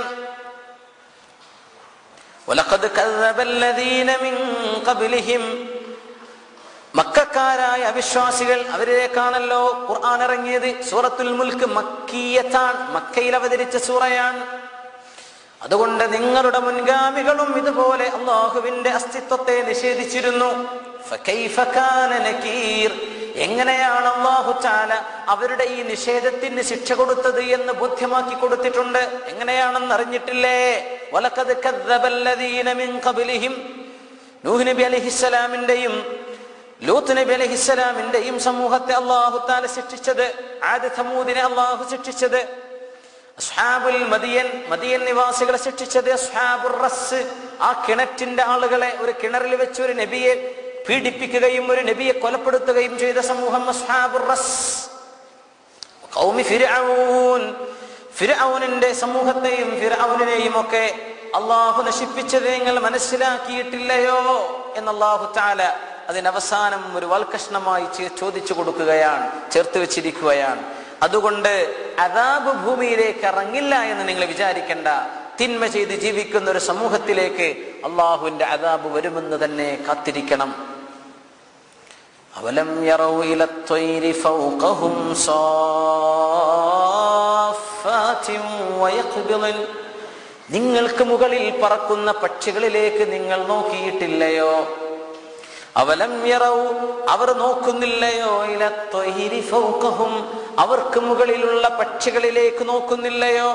വലഖദ് കദ്ദബ അല്ലദീന മിൻ ഖബ്ലിഹിം, മക്കക്കാരായ അവിശ്വാസികൾ, അവരിലേക്കാണല്ലോ ഖുർആൻ ഇറങ്ങിയത്. സൂറത്തുൽ മുൽക്ക് മക്കിയത്താണ്, മക്കയിൽ അവതരിച്ച സൂറയാണ്. അതുകൊണ്ട് നിങ്ങളുടെ മുൻഗാമികളും ഇതുപോലെ അള്ളാഹുവിന്റെ അസ്തിത്വത്തെ നിഷേധിച്ചിരുന്നു. ഫകൈഫ കാന നകീർ, എങ്ങനെയാണ് അല്ലാഹു തആല അവരുടെ ഈ നിഷേധത്തിന് ശിക്ഷ കൊടുത്തത് എന്ന് ബോധ്യമാക്കി കൊടുത്തിട്ടുണ്ട്. എങ്ങനെയാണെന്ന് അറിഞ്ഞിട്ടില്ലേ? വലഖദ് കദ്ദബ അല്ലദീന മിൻ ഖബ്ലിഹിം, നൂഹ് നബി അലൈഹിസ്സലാമിന്റെയും ലൂത്ത് നബി അലൈഹിസ്സലാമിന്റെയും സമൂഹത്തെ അല്ലാഹു തആല ശിക്ഷിച്ചത്, ആദ് സമൂദിനെ അല്ലാഹു ശിക്ഷിച്ചത്, അസ്ഹാബുൽ മദിയൻ, മദിയൻ നിവാസികളെ ശിക്ഷിച്ചത്, അസ്ഹാബുർ റസ്, ആ കിണറ്റിന്റെ ആളുകളെ ഒരു കിണറിൽ വെച്ച് ഒരു നബിയെ പീഡിപ്പിക്കുകയും ഒരു നബിയെ കൊലപ്പെടുത്തുകയും ചെയ്ത സമൂഹം അസ്ഹാബുർ റസ്. ഖൗമി ഫിർഔൻ, ഫിർഔനിന്റെ സമൂഹത്തെയും ഫിർഔനെയും ഒക്കെ അല്ലാഹു നശിപ്പിച്ചത് നിങ്ങൾ മനസ്സിലാക്കിയിട്ടില്ലയോ എന്ന് അല്ലാഹു തആല അതിനവസാനം ഒരു വൽക്കഷ്ണമായി ചോദിച്ചു കൊടുക്കുകയാണ്, ചേർത്ത് വെച്ചിരിക്കുകയാണ്. അതുകൊണ്ട് അദാബ് ഭൂമിയിലേക്ക് ഇറങ്ങില്ല എന്ന് നിങ്ങൾ വിചാരിക്കേണ്ട. തിന്മ ചെയ്ത് ജീവിക്കുന്ന ഒരു സമൂഹത്തിലേക്ക് അള്ളാഹുവിന്റെ അദാബ് വരുമെന്ന് തന്നെ കാത്തിരിക്കണം. അവലം യറൗ ഇലത്വയ്രി ഫൗഖഹും സാഫാത്തിൻ വയഖ്ബിളൻ, നിങ്ങൾക്ക് മുകളിൽ പറക്കുന്ന പക്ഷികളിലേക്ക് നിങ്ങൾ നോക്കിയിട്ടില്ലയോ? അവലം യറൗ അവർ നോക്കുന്നില്ലയോ ഇല ത്വയ്രി ഫൗഖഹും അവർക്ക് മുകളിലുള്ള പക്ഷികളിലേക്ക് നോക്കുന്നില്ലയോ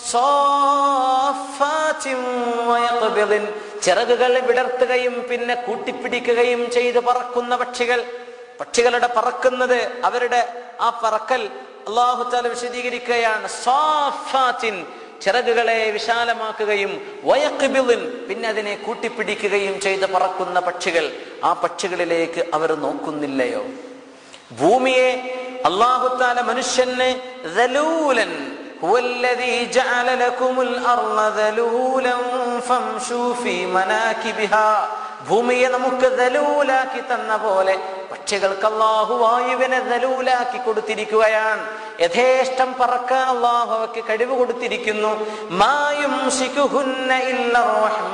സാഫാത്തിൻ വയഖ്ബിദിൻ ചിറകുകൾ വിടർത്തുകയും പിന്നെ കൂട്ടിപ്പിടിക്കുകയും ചെയ്ത് പറക്കുന്ന പക്ഷികൾ. പക്ഷികളുടെ പറക്കുന്നത് അവരുടെ ആ പറക്കൽ അല്ലാഹു തആല വിശദീകരിക്കുകയാണ്. സാഫാത്തിൻ ചിറകുകളെ വിശാലമാക്കുകയും വയഖ്ബിദിൻ പിന്നെ അതിനെ കൂട്ടിപ്പിടിക്കുകയും ചെയ്ത് പറക്കുന്ന പക്ഷികൾ. ആ പക്ഷികളിലേക്ക് അവർ നോക്കുന്നില്ലയോ? ഭൂമിയെ അല്ലാഹു തആല മനുഷ്യനെ ദലൂലൻ ഹുവല്ലദീ ജഅല ലകുമുൽ അർള ദലൂലൻ ഫംശൂ ഫീ മനാകിബിഹാ ഭൂമിയെ നമുക്ക് ദലൂലാക്കി തന്ന പോലെ പക്ഷികൾക്ക് അല്ലാഹു വായുവിനെ ദലൂലാക്കി കൊടുത്തിരിക്കുകയാണ്. യഥേഷ്ടം പറക്കാൻ അല്ലാഹു അവർക്ക് കഴിവ് കൊടുത്തിരിക്കുന്നു. മാ യുംസികുഹുന്ന ഇല്ലർ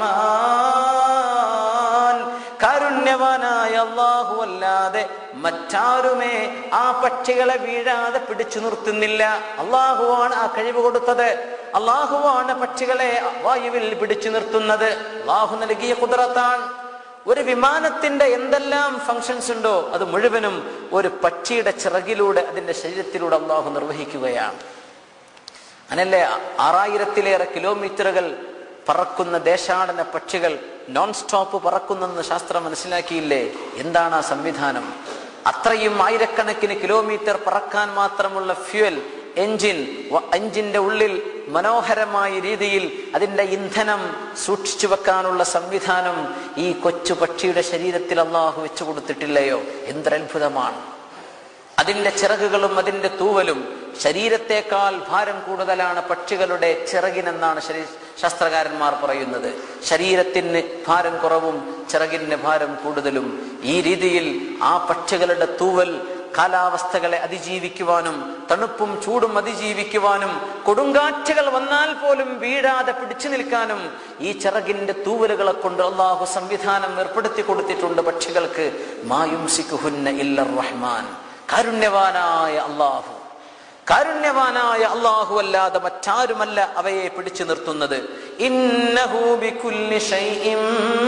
റഹ്മാൻ കാരുണ്യവാനായ അല്ലാഹു അല്ലാതെ മറ്റാരുമേ ആ പക്ഷികളെ വീഴാതെ പിടിച്ചു നിർത്തുന്നില്ല. അല്ലാഹുവാണ് ആ കഴിവ് കൊടുത്തത്. അല്ലാഹുവാണ് പക്ഷികളെ വായുവിൽ പിടിച്ചു നിർത്തുന്നത്. അല്ലാഹു നൽകിയ ഖുദ്റത്താണ്. ഒരു വിമാനത്തിന്റെ എന്തെല്ലാം ഫങ്ഷൻസ് ഉണ്ടോ അത് മുഴുവനും ഒരു പക്ഷിയുടെ ചിറകിലൂടെ അതിന്റെ ശരീരത്തിലൂടെ അല്ലാഹു നിർവഹിക്കുകയാണ്. അങ്ങനല്ലേ ആറായിരത്തിലേറെ കിലോമീറ്ററുകൾ പറക്കുന്ന ദേശാടന പക്ഷികൾ നോൺ സ്റ്റോപ്പ് പറക്കുന്നെന്ന് ശാസ്ത്രം മനസ്സിലാക്കിയില്ലേ? എന്താണ് ആ സംവിധാനം? അത്രയും ആയിരക്കണക്കിന് കിലോമീറ്റർ പറക്കാൻ മാത്രമുള്ള ഫ്യൂവൽ എഞ്ചിൻ, എഞ്ചിന്റെ ഉള്ളിൽ മനോഹരമായ രീതിയിൽ അതിന്റെ ഇന്ധനം സൂക്ഷിച്ചു വെക്കാനുള്ള സംവിധാനം ഈ കൊച്ചു പക്ഷിയുടെ ശരീരത്തിൽ അല്ലാഹു വെച്ചു കൊടുത്തിട്ടില്ലയോ? എന്തൊരത്ഭുതമാണ്! അതിന്റെ ചിറകുകളും അതിന്റെ തൂവലും ശരീരത്തെക്കാൾ ഭാരം കൂടുതലാണ് പക്ഷികളുടെ ചിറകിനെന്നാണ് ശാസ്ത്രകാരന്മാർ പറയുന്നത്. ശരീരത്തിന് ഭാരം കുറവും ചിറകിന് ഭാരം കൂടുതലും. ഈ രീതിയിൽ ആ പക്ഷികളുടെ തൂവൽ കാലാവസ്ഥകളെ അതിജീവിക്കുവാനും തണുപ്പും ചൂടും അതിജീവിക്കുവാനും കൊടുങ്കാറ്റുകൾ വന്നാൽ പോലും വീഴാതെ പിടിച്ചു നിൽക്കാനും ഈ ചിറകിന്റെ തൂവലുകളെ കൊണ്ട് അല്ലാഹു സംവിധാനം ഏർപ്പെടുത്തി കൊടുത്തിട്ടുണ്ട് പക്ഷികൾക്ക്. മാ യുംസികുഹുന്ന ഇല്ലർ റഹ്മാൻ കാരുണ്യവാനായ അല്ലാഹു. കാരുണ്യവാനായ അല്ലാഹു അല്ലാതെ മറ്റാരുമല്ല അവയെ പിടിച്ചു നിർത്തുന്നത്. ഇന്നഹു ബികുല്ലി ഷൈഇൻ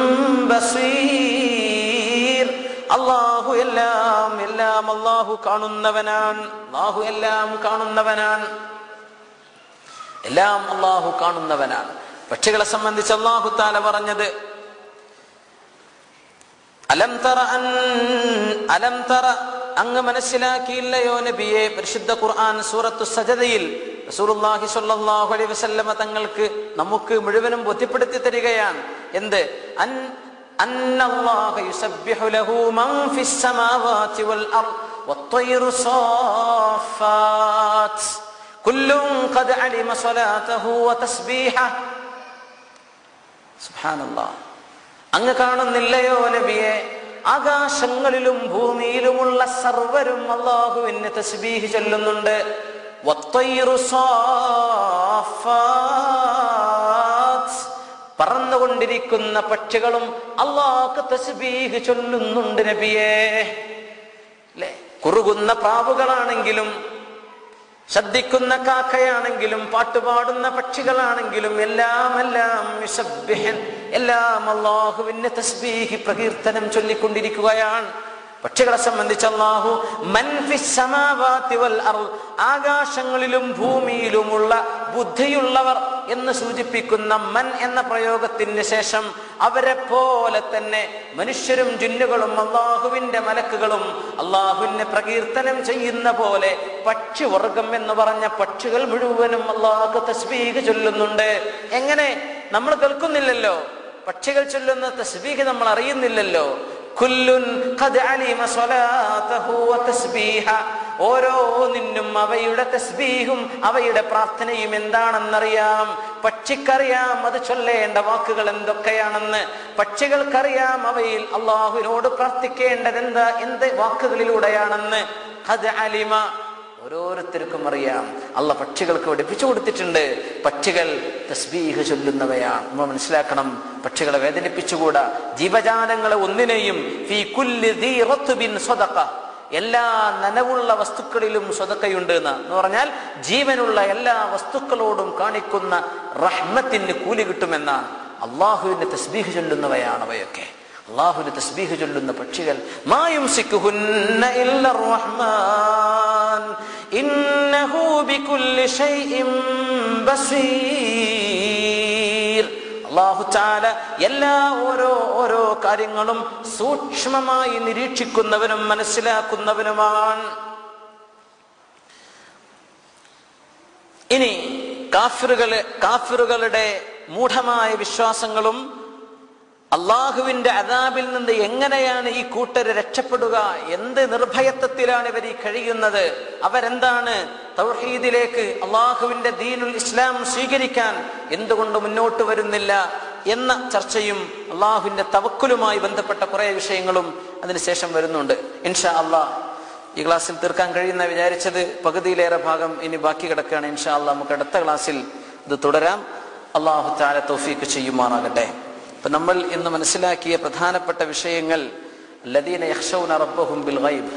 ബസീർ അല്ലാഹു എല്ലാം എല്ലാം അല്ലാഹു കാണുന്നവനാണ്. അല്ലാഹു എല്ലാം കാണുന്നവനാണ്. എല്ലാം അല്ലാഹു കാണുന്നവനാണ്. പക്ഷികളെ സംബന്ധിച്ച് അല്ലാഹു തആല പറഞ്ഞത് അലം തറ അൻ അലം തറ അങ്ങ് മനസ്സിലാക്കിയില്ലയോ നബിയെ? പരിശുദ്ധ ഖുർആൻ സൂറത്തു സജദയിൽ റസൂലുള്ളാഹി സ്വല്ലല്ലാഹു അലൈഹി വസല്ലമ തങ്ങൾക്ക് നമുക്ക് മുഴുവനും ബോധ്യപ്പെടുത്തി തരികയാണ്. എന്ത്? അൻ അന്നല്ലാഹ യുസബ്ബിഹു ലഹു മൻ ഫിസ് സമാവാതി വൽ അർദ് വത്ത്വയ്റു സാഫാത്ത് കുല്ലുൻ ഖദ് അലിമ സ്വലാതഹു വതസ്ബീഹഹു. സുബ്ഹാനല്ലാഹ്. അങ്ങ് കാണുന്നില്ലയോ നബിയെ? ആകാശങ്ങളിലും ഭൂമിയിലുമുള്ള സർവരും അല്ലാഹുവിനെ തസ്ബീഹ് ചൊല്ലുന്നുണ്ട്. വത്ത്വയ്റു സാഫാത്ത് പറന്നുകൊണ്ടിരിക്കുന്ന പക്ഷികളും അല്ലാഹുക്ക് തസ്ബീഹ് ചൊല്ലുന്നുണ്ട് നബിയേ. അല്ലേ? കുറുകുന്ന പ്രാവുകളാണെങ്കിലും ശബ്ദിക്കുന്ന കാക്കയാണെങ്കിലും പാട്ടുപാടുന്ന പക്ഷികളാണെങ്കിലും എല്ലാം എല്ലാം യുസബ്ബിഹൻ എല്ലാം അല്ലാഹുവിനെ തസ്ബീഹ് പ്രകീർത്തനം ചൊല്ലിക്കൊണ്ടിരിക്കുകയാണ്. പക്ഷികളെ സംബന്ധിച്ച് അല്ലാഹു മൻ ഫിസ് സമാവാതി വൽ അർദ് ആകാശങ്ങളിലും ഭൂമിയിലുമുള്ള ബുദ്ധിയുള്ളവർ എന്ന് സൂചിപ്പിക്കുന്ന മൻ എന്ന പ്രയോഗത്തിന് ശേഷം അവരെ പോലെ തന്നെ മനുഷ്യരും ജിന്നുകളും അല്ലാഹുവിന്റെ മലക്കുകളും അല്ലാഹുവിനെ പ്രകീർത്തനം ചെയ്യുന്ന പോലെ പക്ഷിവർഗം എന്ന് പറഞ്ഞ പക്ഷികൾ മുഴുവനും അല്ലാഹുക്ക് തസ്ബീഹ് ചൊല്ലുന്നുണ്ട്. എങ്ങനെ? നമ്മൾ കേൾക്കുന്നില്ലല്ലോ. പക്ഷികൾ ചൊല്ലുന്ന തസ്ബീഹ് നമ്മൾ അറിയുന്നില്ലല്ലോ. കുല്ലുൻ ഖദ് അലിമ സ്വലാതഹു വതസ്ബീഹ ഓരോന്നിനും അവയുടെ തസ്ബീഹും അവയുടെ പ്രാർത്ഥനയും എന്താണെന്നറിയാം. പക്ഷിക്കറിയാം അത് ചൊല്ലേണ്ട വാക്കുകൾ എന്തൊക്കെയാണെന്ന്. പക്ഷികൾക്കറിയാം അവയിൽ അല്ലാഹുവിനോട് പ്രാർത്ഥിക്കേണ്ടത് എന്താ എന്ത് വാക്കുകളിലൂടെയാണെന്ന്. ഖദ് അലിമ ഓരോരുത്തർക്കും അറിയാം. അള്ളാഹ് പക്ഷികൾക്ക് പഠിപ്പിച്ചു കൊടുത്തിട്ടുണ്ട്. പക്ഷികൾ തസ്ബീഹ് ചൊല്ലുന്നവയാണ്. നമ്മൾ മനസ്സിലാക്കണം, പക്ഷികളെ വേദനിപ്പിച്ചുകൂടാ. ജീവജാലങ്ങളെ ഒന്നിനെയും ഫീ കുല്ലി ദീ റത്ബിൻ സ്വദഖ എല്ലാ നനവുള്ള വസ്തുക്കളിലും സ്വതക്കയുണ്ട് എന്ന് പറഞ്ഞാൽ ജീവനുള്ള എല്ലാ വസ്തുക്കളോടും കാണിക്കുന്ന റഹ്മത്തിന് കൂലി കിട്ടുമെന്നാണ്. അള്ളാഹുവിന്റെ തസ്ബീഹ് ചൊല്ലുന്നവയാണ് അവയൊക്കെ. അല്ലാഹുവിന്റെ തസ്ബീഹ് ചൊല്ലുന്ന പക്ഷികൾ. മാ യുംസിക്കുഹുന്ന ഇല്ലർ റഹ്മാൻ ഇന്നഹു ബികുല്ലി ഷൈഇൻ ബസീർ. അല്ലാഹു തആല എല്ലാ ഓരോ ഓരോ കാര്യങ്ങളും സൂക്ഷ്മമായി നിരീക്ഷിക്കുന്നവനും മനസ്സിലാക്കുന്നവനുമാണ്. ഇനി കാഫിറുകളെ കാഫിറുകളുടെ മൂഢമായ വിശ്വാസങ്ങളും അള്ളാഹുവിന്റെ അദാബിൽ നിന്ന് എങ്ങനെയാണ് ഈ കൂട്ടര് രക്ഷപ്പെടുക, എന്ത് നിർഭയത്വത്തിലാണ് ഇവർ ഈ കഴിയുന്നത്, അവരെന്താണ് തൗഹീദിലേക്ക് അള്ളാഹുവിന്റെ ദീനുൽ ഇസ്ലാം സ്വീകരിക്കാൻ എന്തുകൊണ്ട് മുന്നോട്ട് വരുന്നില്ല എന്ന ചർച്ചയും അള്ളാഹുവിന്റെ തവക്കുലുമായി ബന്ധപ്പെട്ട കുറെ വിഷയങ്ങളും അതിനുശേഷം വരുന്നുണ്ട്. ഇൻഷാ അള്ളാഹ് ഈ ക്ലാസ്സിൽ തീർക്കാൻ കഴിയുന്ന വിചാരിച്ചത് പകുതിയിലേറെ ഭാഗം ഇനി ബാക്കി കിടക്കുകയാണ്. ഇൻഷാ അള്ളാഹ് നമുക്ക് അടുത്ത ക്ലാസ്സിൽ ഇത് തുടരാം. അള്ളാഹു തആല തൗഫീഖ് ചെയ്യുമാറാകട്ടെ. അപ്പൊ നമ്മൾ ഇന്ന് മനസ്സിലാക്കിയ പ്രധാനപ്പെട്ട വിഷയങ്ങൾ ലദീന യഖ്ശൗന റബ്ബഹും ബിൽ ഗൈബ്,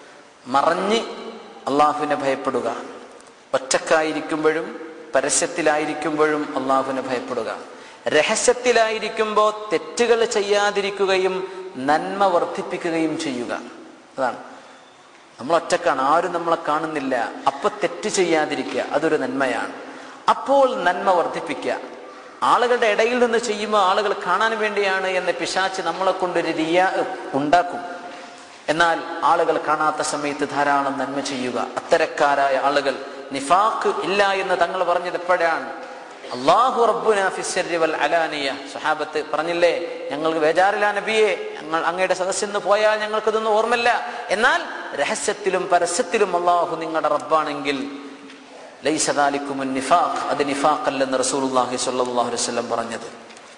മറഞ്ഞ് അള്ളാഹുവിനെ ഭയപ്പെടുക, ഒറ്റക്കായിരിക്കുമ്പോഴും പരസ്യത്തിലായിരിക്കുമ്പോഴും അള്ളാഹുവിനെ ഭയപ്പെടുക, രഹസ്യത്തിലായിരിക്കുമ്പോൾ തെറ്റുകൾ ചെയ്യാതിരിക്കുകയും നന്മ വർദ്ധിപ്പിക്കുകയും ചെയ്യുക. അതാണ് നമ്മൾ ഒറ്റക്കാണ്, ആരും നമ്മളെ കാണുന്നില്ല, അപ്പൊ തെറ്റ് ചെയ്യാതിരിക്കുക, അതൊരു നന്മയാണ്. അപ്പോൾ നന്മ വർദ്ധിപ്പിക്കുക. ആളുകളുടെ ഇടയിൽ നിന്ന് ചെയ്യുമ്പോൾ ആളുകൾ കാണാൻ വേണ്ടിയാണ് എന്ന് പിശാച് നമ്മളെ കൊണ്ടൊരു റിയാ ഉണ്ടാക്കും. എന്നാൽ ആളുകൾ കാണാത്ത സമയത്ത് ധാരാളം നന്മ ചെയ്യുക. അത്തരക്കാരായ ആളുകൾ നിഫാഖ് ഇല്ല എന്ന് തങ്ങൾ പറഞ്ഞത് എപ്പോഴാണ്? അല്ലാഹു റബ്ബുനാ ഫിസ്സിർരി വൽ അലാനിയ. സ്വഹാബത്ത് പറഞ്ഞില്ലേ, ഞങ്ങൾക്ക് ബേജാറില്ല നബിയെ, ഞങ്ങൾ അങ്ങയുടെ സദസ്സിൽ നിന്ന് പോയാൽ ഞങ്ങൾക്കിതൊന്നും ഓർമ്മയില്ല, എന്നാൽ രഹസ്യത്തിലും പരസ്യത്തിലും അല്ലാഹു നിങ്ങളുടെ റബ്ബാണെങ്കിൽ ലൈസ ദാലികുമുൻ നിഫാഖ്, അത് നിഫാഖല്ലെന്ന് റസൂലുള്ളാഹി സ്വല്ലല്ലാഹു അലൈഹി വസല്ലം പറഞ്ഞത്.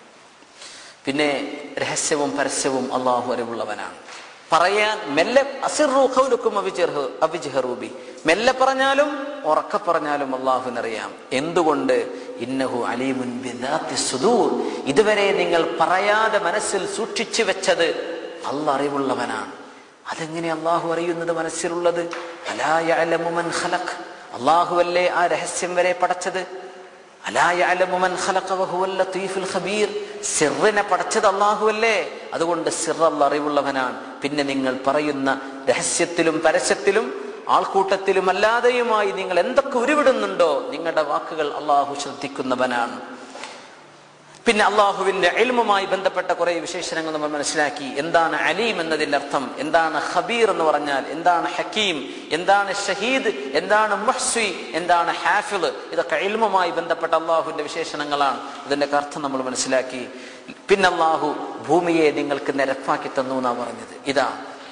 പിന്നെ രഹസ്യവും പരസ്യവും അല്ലാഹു അറിവുള്ളവനാണ്. പറയാൻ മെല്ലെ അസിറു ഖൗലുക്കും അവിജ്ഹറു അവിജ്ഹറു ബി, മെല്ലെ പറഞ്ഞാലും ഉറക്കെ പറഞ്ഞാലും അല്ലാഹുവിനറിയാം. എന്തുകൊണ്ട്? ഇന്നഹു അലീമുൻ ബിദാത്തി സുദൂർ, ഇതുവരെ നിങ്ങൾ പറയാതെ മനസ്സിൽ സൂക്ഷിച്ചു വെച്ചത് അല്ലാഹു അറിവുള്ളവനാണ്. അതെങ്ങനെ അല്ലാഹു അറിയുന്നത് മനസ്സിലുള്ളത്? അലാ യഅലമു മൻ ഖലഖ്, അല്ലാഹുവല്ലേ ആ രഹസ്യം വരെ പടച്ചത്. അലാ യഅലമു മൻ ഖലഖ വഹുവൽ ലതീഫുൽ ഖബീർ, സിറിനെ പടച്ചത് അല്ലാഹുവല്ലേ, അതുകൊണ്ട് സിർ അല്ലാഹു അറിവുള്ളവനാണ്. പിന്നെ നിങ്ങൾ പറയുന്ന രഹസ്യത്തിലും പരസ്യത്തിലും ആൾക്കൂട്ടത്തിലും അല്ലാതെയുമായി നിങ്ങൾ എന്തൊക്കെ ഉരുവിടുന്നുണ്ടോ നിങ്ങളുടെ വാക്കുകൾ അല്ലാഹു ശ്രദ്ധിക്കുന്നവനാണ്. പിന്നെ അള്ളാഹുവിന്റെ ഇൽമുമായി ബന്ധപ്പെട്ട കുറെ വിശേഷണങ്ങൾ നമ്മൾ മനസ്സിലാക്കി. എന്താണ് അലീം എന്നതിന്റെ അർത്ഥം, എന്താണ് ഖബീർ എന്ന് പറഞ്ഞാൽ, എന്താണ് ഹക്കീം, എന്താണ് ഷഹീദ്, എന്താണ് മുഹ്സി, എന്താണ് ഹാഫിള്, ഇതൊക്കെ ഇൽമുമായി ബന്ധപ്പെട്ട അള്ളാഹുവിന്റെ വിശേഷണങ്ങളാണ്. ഇതിന്റെ അർത്ഥം നമ്മൾ മനസ്സിലാക്കി. പിന്നെ അള്ളാഹു ഭൂമിയെ നിങ്ങൾക്ക് നിരപ്പാക്കി തന്നു എന്നാ പറഞ്ഞത്. ഇതാ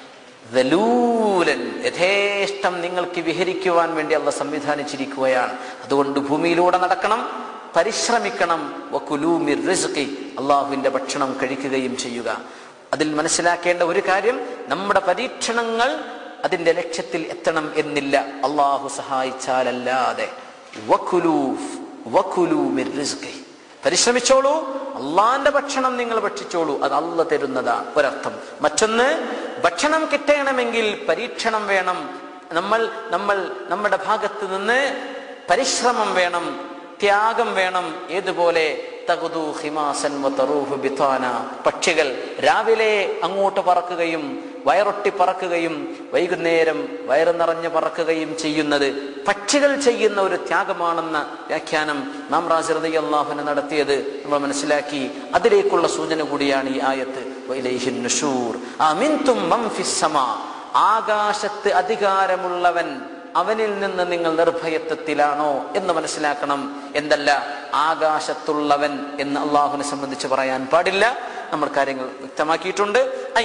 ദലൂലൻ, യഥേഷ്ടം നിങ്ങൾക്ക് വിഹരിക്കുവാൻ വേണ്ടി അള്ളാഹ് സംവിധാനിച്ചിരിക്കുകയാണ്. അതുകൊണ്ട് ഭൂമിയിലൂടെ നടക്കണം, പരിശ്രമിക്കണം. വകുലൂ മിർ റിസ്ഖി, അള്ളാഹുവിന്റെ ഭക്ഷണം കഴിക്കുകയും ചെയ്യുക. അതിൽ മനസ്സിലാക്കേണ്ട ഒരു കാര്യം, നമ്മുടെ പരീക്ഷണങ്ങൾ അതിന്റെ ലക്ഷ്യത്തിൽ എത്തണം എന്നില്ല, അള്ളാഹു സഹായിച്ചാലല്ലാതെ. വകുലൂ വകുലൂ മിർ റിസ്ഖി, പരിശ്രമിച്ചോളൂ, അള്ളാന്റെ ഭക്ഷണം നിങ്ങൾ ഭക്ഷിച്ചോളൂ, അത് അള്ളാഹ് തരുന്നതാണ് ഒരർത്ഥം. മറ്റൊന്ന്, ഭക്ഷണം കിട്ടണമെങ്കിൽ പരീക്ഷണം വേണം. നമ്മൾ നമ്മൾ നമ്മുടെ ഭാഗത്ത് നിന്ന് പരിശ്രമം വേണം, ത്യാഗം വേണം. ഏതുപോലെ തഗ്ദു ഖിമാസൻ വതറൂഹു ബിതാന, പക്ഷികൾ രാവിലെ അങ്ങോട്ട് പറക്കുകയും വയറൊട്ടി പറക്കുകയും വൈകുന്നേരം വയറ് നിറഞ്ഞ് പറക്കുകയും ചെയ്യുന്നത് പക്ഷികൾ ചെയ്യുന്ന ഒരു ത്യാഗമാണെന്ന വ്യാഖ്യാനം ഇമാം റാസി റളിയല്ലാഹു അൻഹു നടത്തിയത് നമ്മൾ മനസ്സിലാക്കി. അതിലേക്കുള്ള സൂചന കൂടിയാണ് ഈ ആയത്ത്. വഇലൈഹിൻ നുശൂർ അമിൻതും മൻ ഫിസ് സമാ, ആകാശത്ത് അധികാരമുള്ളവൻ അവനിൽ നിന്ന് നിങ്ങൾ നിർഭയത്വത്തിലാണോ എന്ന് മനസ്സിലാക്കണം. എന്തല്ല ആകാശത്തുള്ളവൻ എന്ന് അള്ളാഹുവിനെ സംബന്ധിച്ച് പറയാൻ പാടില്ല. നമ്മൾ കാര്യങ്ങൾ വ്യക്തമാക്കിയിട്ടുണ്ട്.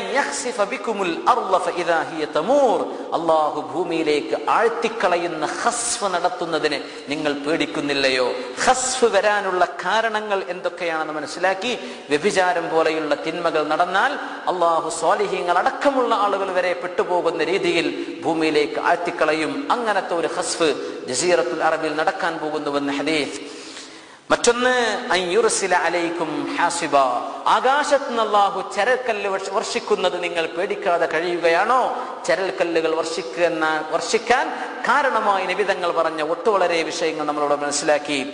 അള്ളാഹു ഭൂമിയിലേക്ക് ആഴ്ത്തിക്കളയുന്ന ഖസ്ഫ് നടത്തുന്നതിന് നിങ്ങൾ പേടിക്കുന്നില്ലയോ? ഖസ്ഫ് വരാനുള്ള കാരണങ്ങൾ എന്തൊക്കെയാണെന്ന് മനസ്സിലാക്കി. വ്യഭിചാരം പോലെയുള്ള തിന്മകൾ നടന്നാൽ അള്ളാഹു സ്വാലിഹീങ്ങൾ അടക്കമുള്ള ആളുകൾ വരെ പെട്ടുപോകുന്ന രീതിയിൽ ഭൂമിയിലേക്ക് ആഴ്ത്തിക്കളയും. അങ്ങനത്തെ ഒരു ഖസ്ഫ് ജസീറത്തുൽ അറബിൽ നടക്കാൻ പോകുന്നുവെന്ന് ഹദീസ്. മറ്റൊന്ന്, അൻയുർസില അലൈക്കും ഹാസിബ, ആകാശത്ത് നിന്ന് അല്ലാഹു ചരൽക്കല്ല് വർഷിക്കുന്നത് നിങ്ങൾ പേടിക്കാതെ കഴിയുകയാണോ? ചരൽക്കല്ലുകൾ വർഷിക്കുന്ന വർഷിക്കാൻ കാരണമായി നബി തങ്ങൾ പറഞ്ഞ ഒട്ടു വളരെ വിഷയങ്ങൾ നമ്മളോട് മനസ്സിലാക്കി.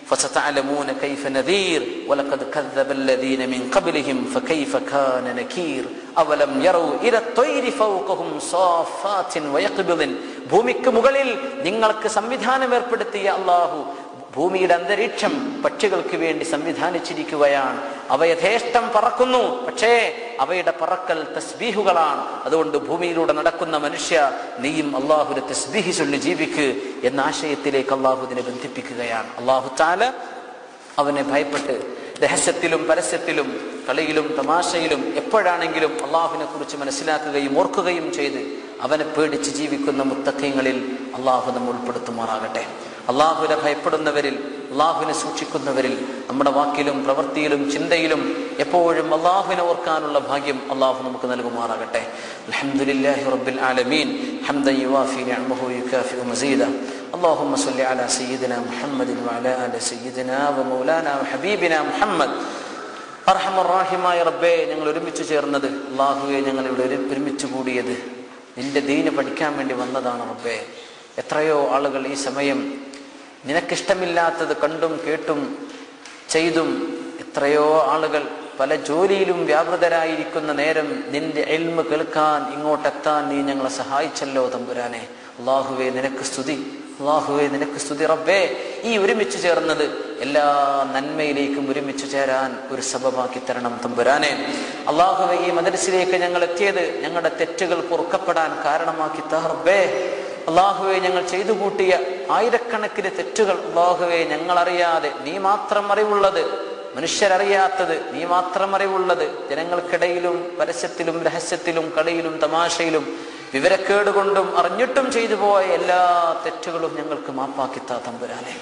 فستعلمون كيف نذير ولقد كذب الذين من قبلهم فكيف كان نكير أولم يروا إلى الطير فوقهم صافات ويقبضن ഭൂമിക്ക് മുകളിൽ നിങ്ങൾക്ക് സംവിധാനം ഏർപ്പെടുത്തിയ അല്ലാഹു ഭൂമിയുടെ അന്തരീക്ഷം പക്ഷികൾക്ക് വേണ്ടി സംവിധാനിച്ചിരിക്കുകയാണ്. അവ യഥേഷ്ടം പറക്കുന്നു, പക്ഷേ അവയുടെ പറക്കൽ തസ്ബീഹുകളാണ്. അതുകൊണ്ട് ഭൂമിയിലൂടെ നടക്കുന്ന മനുഷ്യ, നീയും അള്ളാഹുവിന്റെ തസ്ബീഹ് ചൊല്ലി ജീവിക്ക് എന്ന ആശയത്തിലേക്ക് അള്ളാഹു ഇതിനെ ബന്ധിപ്പിക്കുകയാണ്. അള്ളാഹു തആല അവനെ ഭയപ്പെട്ട് രഹസ്യത്തിലും പരസ്യത്തിലും കളിയിലും തമാശയിലും എപ്പോഴാണെങ്കിലും അള്ളാഹുവിനെ കുറിച്ച് മനസ്സിലാക്കുകയും ഓർക്കുകയും ചെയ്ത് അവനെ പേടിച്ച് ജീവിക്കുന്ന മുത്തഖീങ്ങളിൽ അള്ളാഹു നമ്മെ ഉൾപ്പെടുത്തുമാറാകട്ടെ. അള്ളാഹുവിനെ ഭയപ്പെടുന്നവരിൽ, അള്ളാഹുവിനെ സൂക്ഷിക്കുന്നവരിൽ നമ്മുടെ വാക്കിലും പ്രവൃത്തിയിലും ചിന്തയിലും എപ്പോഴും അള്ളാഹുവിനെ ഓർക്കാനുള്ള ഭാഗ്യം അള്ളാഹു നമുക്ക് നൽകുമാറാകട്ടെ. അൽഹംദുലില്ലാഹി റബ്ബിൽ ആലമീൻ ഹംദൻ യുവാഫി നിഅമഹു യുകാഫിഉ മസീദ. اللهم صل على سيدنا محمد وعلى آل سيدنا ومولانا وحبيبنا محمد. അർഹമർ റഹീമായ റബ്ബേ, ഞങ്ങൾ ഒരുമിച്ച് ചേർന്നത്, അള്ളാഹുവെ ഞങ്ങൾ ഇവിടെ ഒരുമിച്ച് കൂടിയത് നിന്റെ ദീന് പഠിക്കാൻ വേണ്ടി വന്നതാണ് റബ്ബേ. എത്രയോ ആളുകൾ ഈ സമയം നിനക്കിഷ്ടമില്ലാത്തത് കണ്ടും കേട്ടും ചെയ്തും, എത്രയോ ആളുകൾ പല ജോലിയിലും വ്യാപൃതരായിരിക്കുന്ന നേരം നിന്റെ ഇൽമ് കേൾക്കാൻ ഇങ്ങോട്ടെത്താൻ നീ ഞങ്ങളെ സഹായിച്ചല്ലോ തമ്പുരാനെ. അള്ളാഹുവേ നിനക്ക് സ്തുതി, അള്ളാഹുവേ നിനക്ക് സ്തുതി റബ്ബേ. ഈ ഒരുമിച്ച് ചേർന്നത് എല്ലാ നന്മയിലേക്കും ഒരുമിച്ച് ചേരാൻ ഒരു സബബാക്കി തരണം തമ്പുരാനെ. അള്ളാഹുവേ ഈ മദ്രസയിലേക്ക് ഞങ്ങൾ എത്തിയത് ഞങ്ങളുടെ തെറ്റുകൾ പൊറുക്കപ്പെടാൻ കാരണമാക്കി താ റബ്ബേ. അള്ളാഹുവെ ഞങ്ങൾ ചെയ്തു കൂട്ടിയ ആയിരക്കണക്കിന് തെറ്റുകൾ അള്ളാഹുവെ ഞങ്ങളറിയാതെ, നീ മാത്രം അറിവുള്ളത്, മനുഷ്യരറിയാത്തത് നീ മാത്രം അറിവുള്ളത്, ജനങ്ങൾക്കിടയിലും പരസ്യത്തിലും രഹസ്യത്തിലും കളിയിലും തമാശയിലും വിവരക്കേട് കൊണ്ടും അറിഞ്ഞിട്ടും ചെയ്തു പോയ എല്ലാ തെറ്റുകളും ഞങ്ങൾക്ക് മാപ്പാക്കിത്താ തമ്പുരാനെ.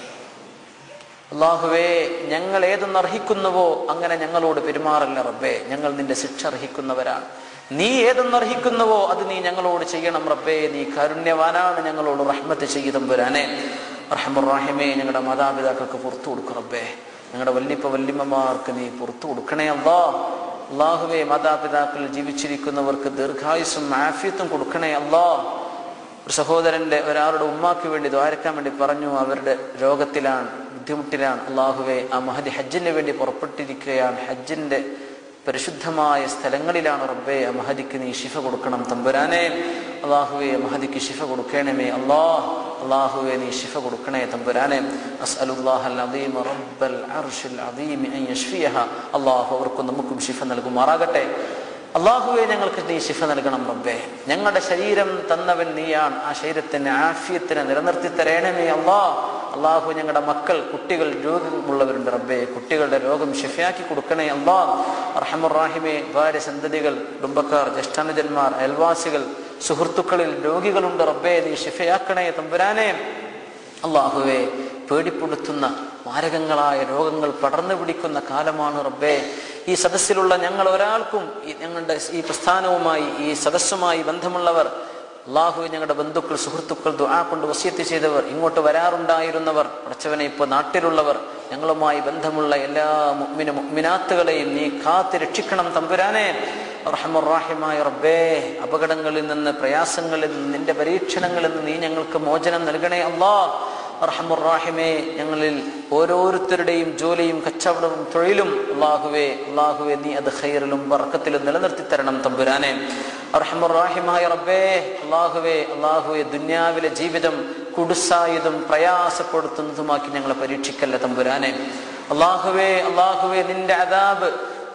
അള്ളാഹുവേ ഞങ്ങൾ ഏതൊന്ന് അർഹിക്കുന്നുവോ അങ്ങനെ ഞങ്ങളോട് പെരുമാറല്ല റബ്ബേ. ഞങ്ങൾ നിന്റെ ശിക്ഷ അർഹിക്കുന്നവരാണ്. നീ ഏതൊന്നർഹിക്കുന്നുവോ അത് നീ ഞങ്ങളോട് ചെയ്യണം റബ്ബേ. നീ കാരുണ്യവാനാണ്, ഞങ്ങളോട് റഹ്മത്ത് ചെയ്യ തമ്പുരാനെ. റഹ്മർ റഹീമേ, ഞങ്ങളുടെ മാതാപിതാക്കൾക്ക് പുറത്തു കൊടുക്കും റബ്ബേ. ഞങ്ങളുടെ വല്ലിപ്പ വല്ലിമ്മമാർക്ക് നീ പുറത്തു കൊടുക്കണേ അല്ലാഹ്. അള്ളാഹുവേ, മാതാപിതാക്കൾ ജീവിച്ചിരിക്കുന്നവർക്ക് ദീർഘായുസ്സും ആഫിയത്തും കൊടുക്കണേ അല്ലാഹ്. ഒരു സഹോദരന്റെ ഒരാളുടെ ഉമ്മാക്ക് വേണ്ടി ദ്വാരക്കാൻ വേണ്ടി പറഞ്ഞു, അവരുടെ രോഗത്തിലാണ്, ബുദ്ധിമുട്ടിലാണ്. അള്ളാഹുവേ, ആ മഹദി ഹജ്ജിന് വേണ്ടി പുറപ്പെട്ടിരിക്കുകയാണ്. ഹജ്ജിന്റെ പരിശുദ്ധമായ സ്ഥലങ്ങളിലാണ് റബ്ബേ. ആ മഹദിക്ക് നീ ശിഫ കൊടുക്കണം തമ്പുരാനെ. അള്ളാഹുവേ, മഹദിക്ക് ശിഫ കൊടുക്കണമേ അല്ലാഹ്. അള്ളാഹുവേ, നീ ശിഫ കൊടുക്കണേ തമ്പുരാനെ. അസ്അലുല്ലാഹൽ അദീം റബ്ബൽ അർശിൽ അദീം അൻ യശ്ഫിയഹ. അള്ളാഹു അവർക്കും നമുക്കും ശിഫ നൽകുമാറാകട്ടെ. അള്ളാഹുവേ, ഞങ്ങൾക്ക് നീ ശിഫ നൽകണം റബ്ബേ. ഞങ്ങളുടെ ശരീരം തന്നവൻ നീയാണ്. ആ ശരീരത്തിന് ആഫിയത്തിനെ നിലനിർത്തി തരണമേ അല്ലാഹ്. അള്ളാഹു, ഞങ്ങളുടെ മക്കൾ, കുട്ടികൾ രോഗമുള്ളവരുണ്ട് റബ്ബേ. കുട്ടികളുടെ രോഗം ശിഫയാക്കി കൊടുക്കണേ അല്ലാഹ്. അർഹമർ റഹീമേ, ഭാര്യ, സന്തതികൾ, കുടുംബക്കാർ, ജ്യേഷ്ഠാനുജന്മാർ, അയൽവാസികൾ, സുഹൃത്തുക്കളിൽ രോഗികളുണ്ട് റബ്ബേ. നീ ശിഫയാക്കണേ തമ്പുരാനെ. അള്ളാഹുവേ, പേടിപ്പെടുത്തുന്ന മാരകങ്ങളായ രോഗങ്ങൾ പടർന്നു പിടിക്കുന്ന കാലമാണ് റബ്ബേ. ഈ സദസ്സിലുള്ള ഞങ്ങൾ ഒരാൾക്കും, ഞങ്ങളുടെ ഈ പ്രസ്ഥാനവുമായി, ഈ സദസ്സുമായി ബന്ധമുള്ളവർ, അള്ളാഹു, ഞങ്ങളുടെ ബന്ധുക്കൾ, സുഹൃത്തുക്കൾ, ദുആ കൊണ്ട് വസിയത്ത് ചെയ്തവർ, ഇങ്ങോട്ട് വരാറുണ്ടായിരുന്നവർ, അടച്ചവനെ ഇപ്പോൾ നാട്ടിലുള്ളവർ, ഞങ്ങളുമായി ബന്ധമുള്ള എല്ലാ മുഅ്മിന മുഅ്മിനാത്തുകളെയും നീ കാത്ത് രക്ഷിക്കണം തമ്പുരാനെ. റഹ്മർ റഹീമായ റബ്ബേ, അപകടങ്ങളിൽ നിന്ന്, പ്രയാസങ്ങളിൽ നിന്ന്, നിന്റെ പരീക്ഷണങ്ങളിൽ നിന്ന് നീ ഞങ്ങൾക്ക് മോചനം നൽകണേ അല്ലാഹ്. റഹ്മർ റഹീമേ, ഞങ്ങളിൽ ഓരോരുത്തരുടെയും ജോലിയും കച്ചവടവും തൊഴിലും അള്ളാഹുവേ അള്ളാഹുവേ നീ അത് ഖൈറിലും ബർക്കത്തിലും നിലനിർത്തി തരണം തമ്പുരാനെ. റഹ്മർ റഹീമായ റബ്ബേ, അള്ളാഹുവേ അള്ളാഹുവേ ദുനിയാവിലെ ജീവിതം കുടുസായതും പ്രയാസപ്പെടുത്തുന്നതുമാക്കി ഞങ്ങളെ പരീക്ഷിക്കല്ല തമ്പുരാനെ. അള്ളാഹുവേ അള്ളാഹുവേ നിന്റെ അദാബ്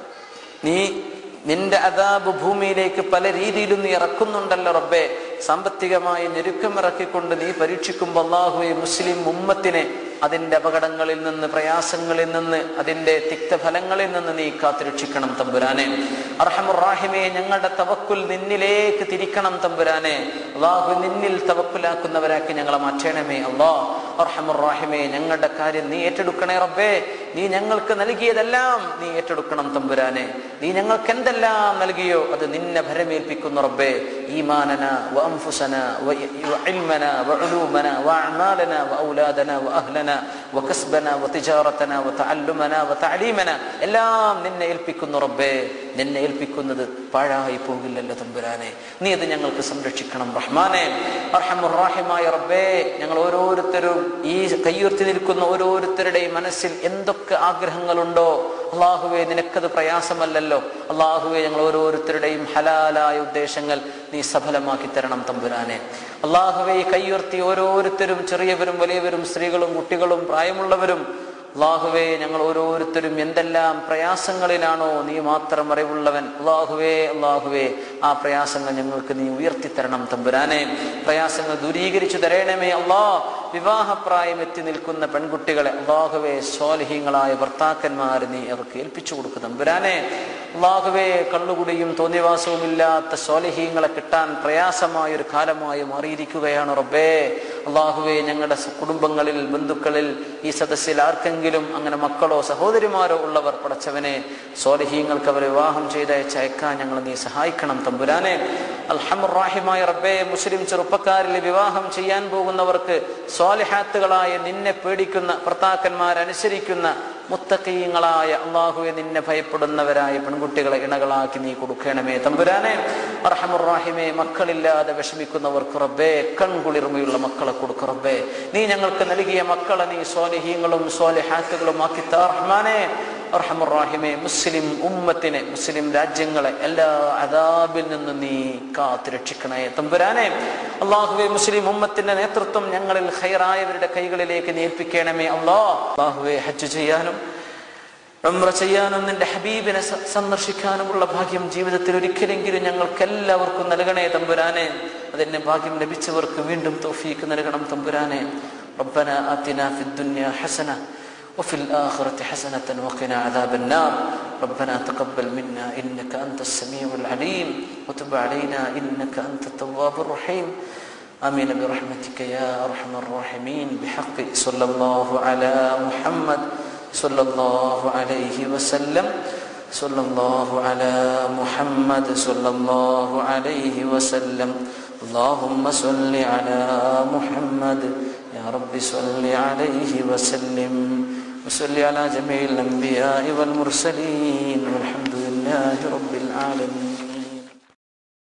നീ നിന്റെ അദാബ് ഭൂമിയിലേക്ക് പല രീതിയിലും നീ ഇറക്കുന്നുണ്ടല്ലോ റബ്ബേ. സാമ്പത്തികമായി ഞെരുക്കമിറക്കിക്കൊണ്ട് നീ പരീക്ഷിക്കുമ്പോൾ അല്ലാഹുവേ, മുസ്ലിം ഉമ്മത്തിനെ അതിൻ്റെ അപകടങ്ങളിൽ നിന്ന്, പ്രയാസങ്ങളിൽ നിന്ന്, അതിൻ്റെ തിക്തഫലങ്ങളിൽ നിന്ന് നീ കാത്തുരക്ഷിക്കണം തമ്പുരാനെ. അർഹമർ റഹീമേ, ഞങ്ങളുടെ തവക്കുൽ നിന്നിലേക്ക് തിരിക്കണം തമ്പുരാനെ. അല്ലാഹു, നിന്നിൽ തവക്കുലാക്കുന്നവരാക്കി ഞങ്ങളെ മാറ്റണമേ അല്ലാഹ്. അർഹമർ റഹീമേ, ഞങ്ങളുടെ കാര്യം നീ ഏറ്റെടുക്കണേ റബ്ബേ. നീ ഞങ്ങൾക്ക് നൽകിയതെല്ലാം നീ ഏറ്റെടുക്കണം തമ്പുരാനെ. നീ ഞങ്ങൾക്ക് എന്തെല്ലാം നൽകിയോ അത് നിന്നെ ഭരമേൽപ്പിക്കുന്നു റബ്ബേ. ഈമാനന വ അൻഫുസന വ ഇൽമന വ ഉലൂമന വ അഅമാലന വ ഔലാദന വ അഹ്ലന വ കസ്ബന വ തിജാറതന വ തഅല്ലുമന വ തഅലീമന എല്ലാം നിന്നെ ഏൽപ്പിക്കുന്നു റബ്ബേ. നിന്നെ ഏൽപ്പിക്കുന്നത് പാഴായി പോകില്ലല്ലോ തമ്പുരാനെ. നീ അത് ഞങ്ങൾക്ക് സംരക്ഷിക്കണം റഹ്മാനെ. അർഹമുർ റഹീമായ റബ്ബേ, ഞങ്ങൾ ഓരോരുത്തരും ഈ കയ്യുയർത്തി നിൽക്കുന്ന ഓരോരുത്തരുടെയും മനസ്സിൽ എന്തൊക്കെ ആഗ്രഹങ്ങളുണ്ടോ അള്ളാഹുവേ, നിനക്കത് പ്രയാസമല്ലല്ലോ. അള്ളാഹുവേ, ഞങ്ങൾ ഓരോരുത്തരുടെയും ഹലാലായ ഉദ്ദേശങ്ങൾ നീ സഫലമാക്കി തരണം തമ്പുരാനെ. അള്ളാഹുവേ, കയ്യുയർത്തി ഓരോരുത്തരും, ചെറിയവരും വലിയവരും, സ്ത്രീകളും കുട്ടികളും പ്രായമുള്ളവരും, അള്ളാഹുവേ, ഞങ്ങൾ ഓരോരുത്തരും എന്തെല്ലാം പ്രയാസങ്ങളിലാണോ നീ മാത്രം അറിവുള്ളവൻ. അള്ളാഹുവേ അള്ളാഹുവേ ആ പ്രയാസങ്ങൾ ഞങ്ങൾക്ക് നീ ഉയർത്തിത്തരണം തമ്പുരാനെ. പ്രയാസങ്ങൾ ദൂരീകരിച്ചു തരണമേ അള്ളാ. വിവാഹപ്രായം എത്തി നിൽക്കുന്ന പെൺകുട്ടികളെ അള്ളാഹുവേ, സ്വാലിഹീങ്ങളായ ഭർത്താക്കന്മാരെ നീ അവർക്ക് ഏൽപ്പിച്ചു കൊടുക്കും തമ്പുരാനെ. അള്ളാഹുവേ, കള്ളുകുടിയും തോന്നിവാസവും ഇല്ലാത്ത സ്വാലിഹീങ്ങളെ കിട്ടാൻ പ്രയാസമായൊരു കാലമായി മാറിയിരിക്കുകയാണ് റബ്ബേ. അള്ളാഹുവേ, ഞങ്ങളുടെ കുടുംബങ്ങളിൽ, ബന്ധുക്കളിൽ, ഈ സദസ്സിൽ ആർക്കെങ്കിലും അങ്ങനെ മക്കളോ സഹോദരിമാരോ ഉള്ളവർ പടച്ചവനെ സ്വാലിഹീങ്ങൾക്ക് അവരെ വിവാഹം ചെയ്തയച്ച് അയക്കാൻ ഞങ്ങൾ നീ സഹായിക്കണം തമ്പുരാനെ. അർഹമുർ റഹീമായ റബ്ബേ, മുസ്ലിം ചെറുപ്പക്കാരിൽ വിവാഹം ചെയ്യാൻ പോകുന്നവർക്ക് സ്വാലിഹാത്തുകളായ നിന്നെ പേടിക്കുന്ന ഭർത്താക്കന്മാരനുസരിക്കുന്ന മുത്തഖീങ്ങളായ അള്ളാഹുവെ, നിന്നെ ഭയപ്പെടുന്നവരായ പെൺകുട്ടികളെ ഇണകളാക്കി നീ കൊടുക്കണമേ തമ്പുരാനെ. അർഹമുർ റഹീമേ, മക്കളില്ലാതെ വിഷമിക്കുന്നവർക്ക് റബ്ബേ കൺകുളിർമയുള്ള മക്കളെ കൊടുക്ക റബ്ബേ. നീ ഞങ്ങൾക്ക് നൽകിയ മക്കളെ നീ സ്വാലിഹീങ്ങളും സ്വാലിഹാത്തുകളും ആക്കി താ റഹ്മാനേ. അർഹമുർ റഹീമേ, മുസ്ലിം ഉമ്മത്തിനെ, മുസ്ലിം രാജ്യങ്ങളെ എല്ലാ അദാബിൽ നിന്ന് നീ കാത്തു രക്ഷിക്കണേ തമ്പുരാനെ. അള്ളാഹുവെ, മുസ്ലിം ഉമ്മത്തിന്റെ നേതൃത്വം ഞങ്ങളിൽ ഖൈറായവരുടെ കൈകളിലേക്ക് നീ ഏൽപ്പിക്കണമേ അല്ലാ. അള്ളാഹുവെ, ഹജ്ജ് ചെയ്യാനും ഉംറ ചെയ്യാനും നിന്റെ ഹബീബിനെ സന്ദർശിക്കാനുമുള്ള ഭാഗ്യം ജീവിതത്തിൽ ഒരിക്കലെങ്കിലും ഞങ്ങൾക്ക് എല്ലാവർക്കും നൽകണേ തമ്പുരാനെ. അതിന്റെ ഭാഗ്യം ലഭിച്ചവർക്ക് വീണ്ടും തൗഫീഖ് നൽകണം തമ്പുരാനെ. റബ്ബന ആതിനാ ഫിദ്ദുനിയ ഹസന وفي الآخرة حسنة وقنا عذاب النار. ربنا تقبل منا إنك أنت السميع العليم وتب علينا إنك أنت التواب الرحيم. آمين برحمتك يا أرحم الراحمين. بحق صلى الله على محمد صلى الله عليه وسلم. صلى الله على محمد صلى الله عليه وسلم. اللهم صل على محمد يا رب صل عليه وسلم. وصل على جميع الأنبياء والمرسلين والحمد لله رب العالمين.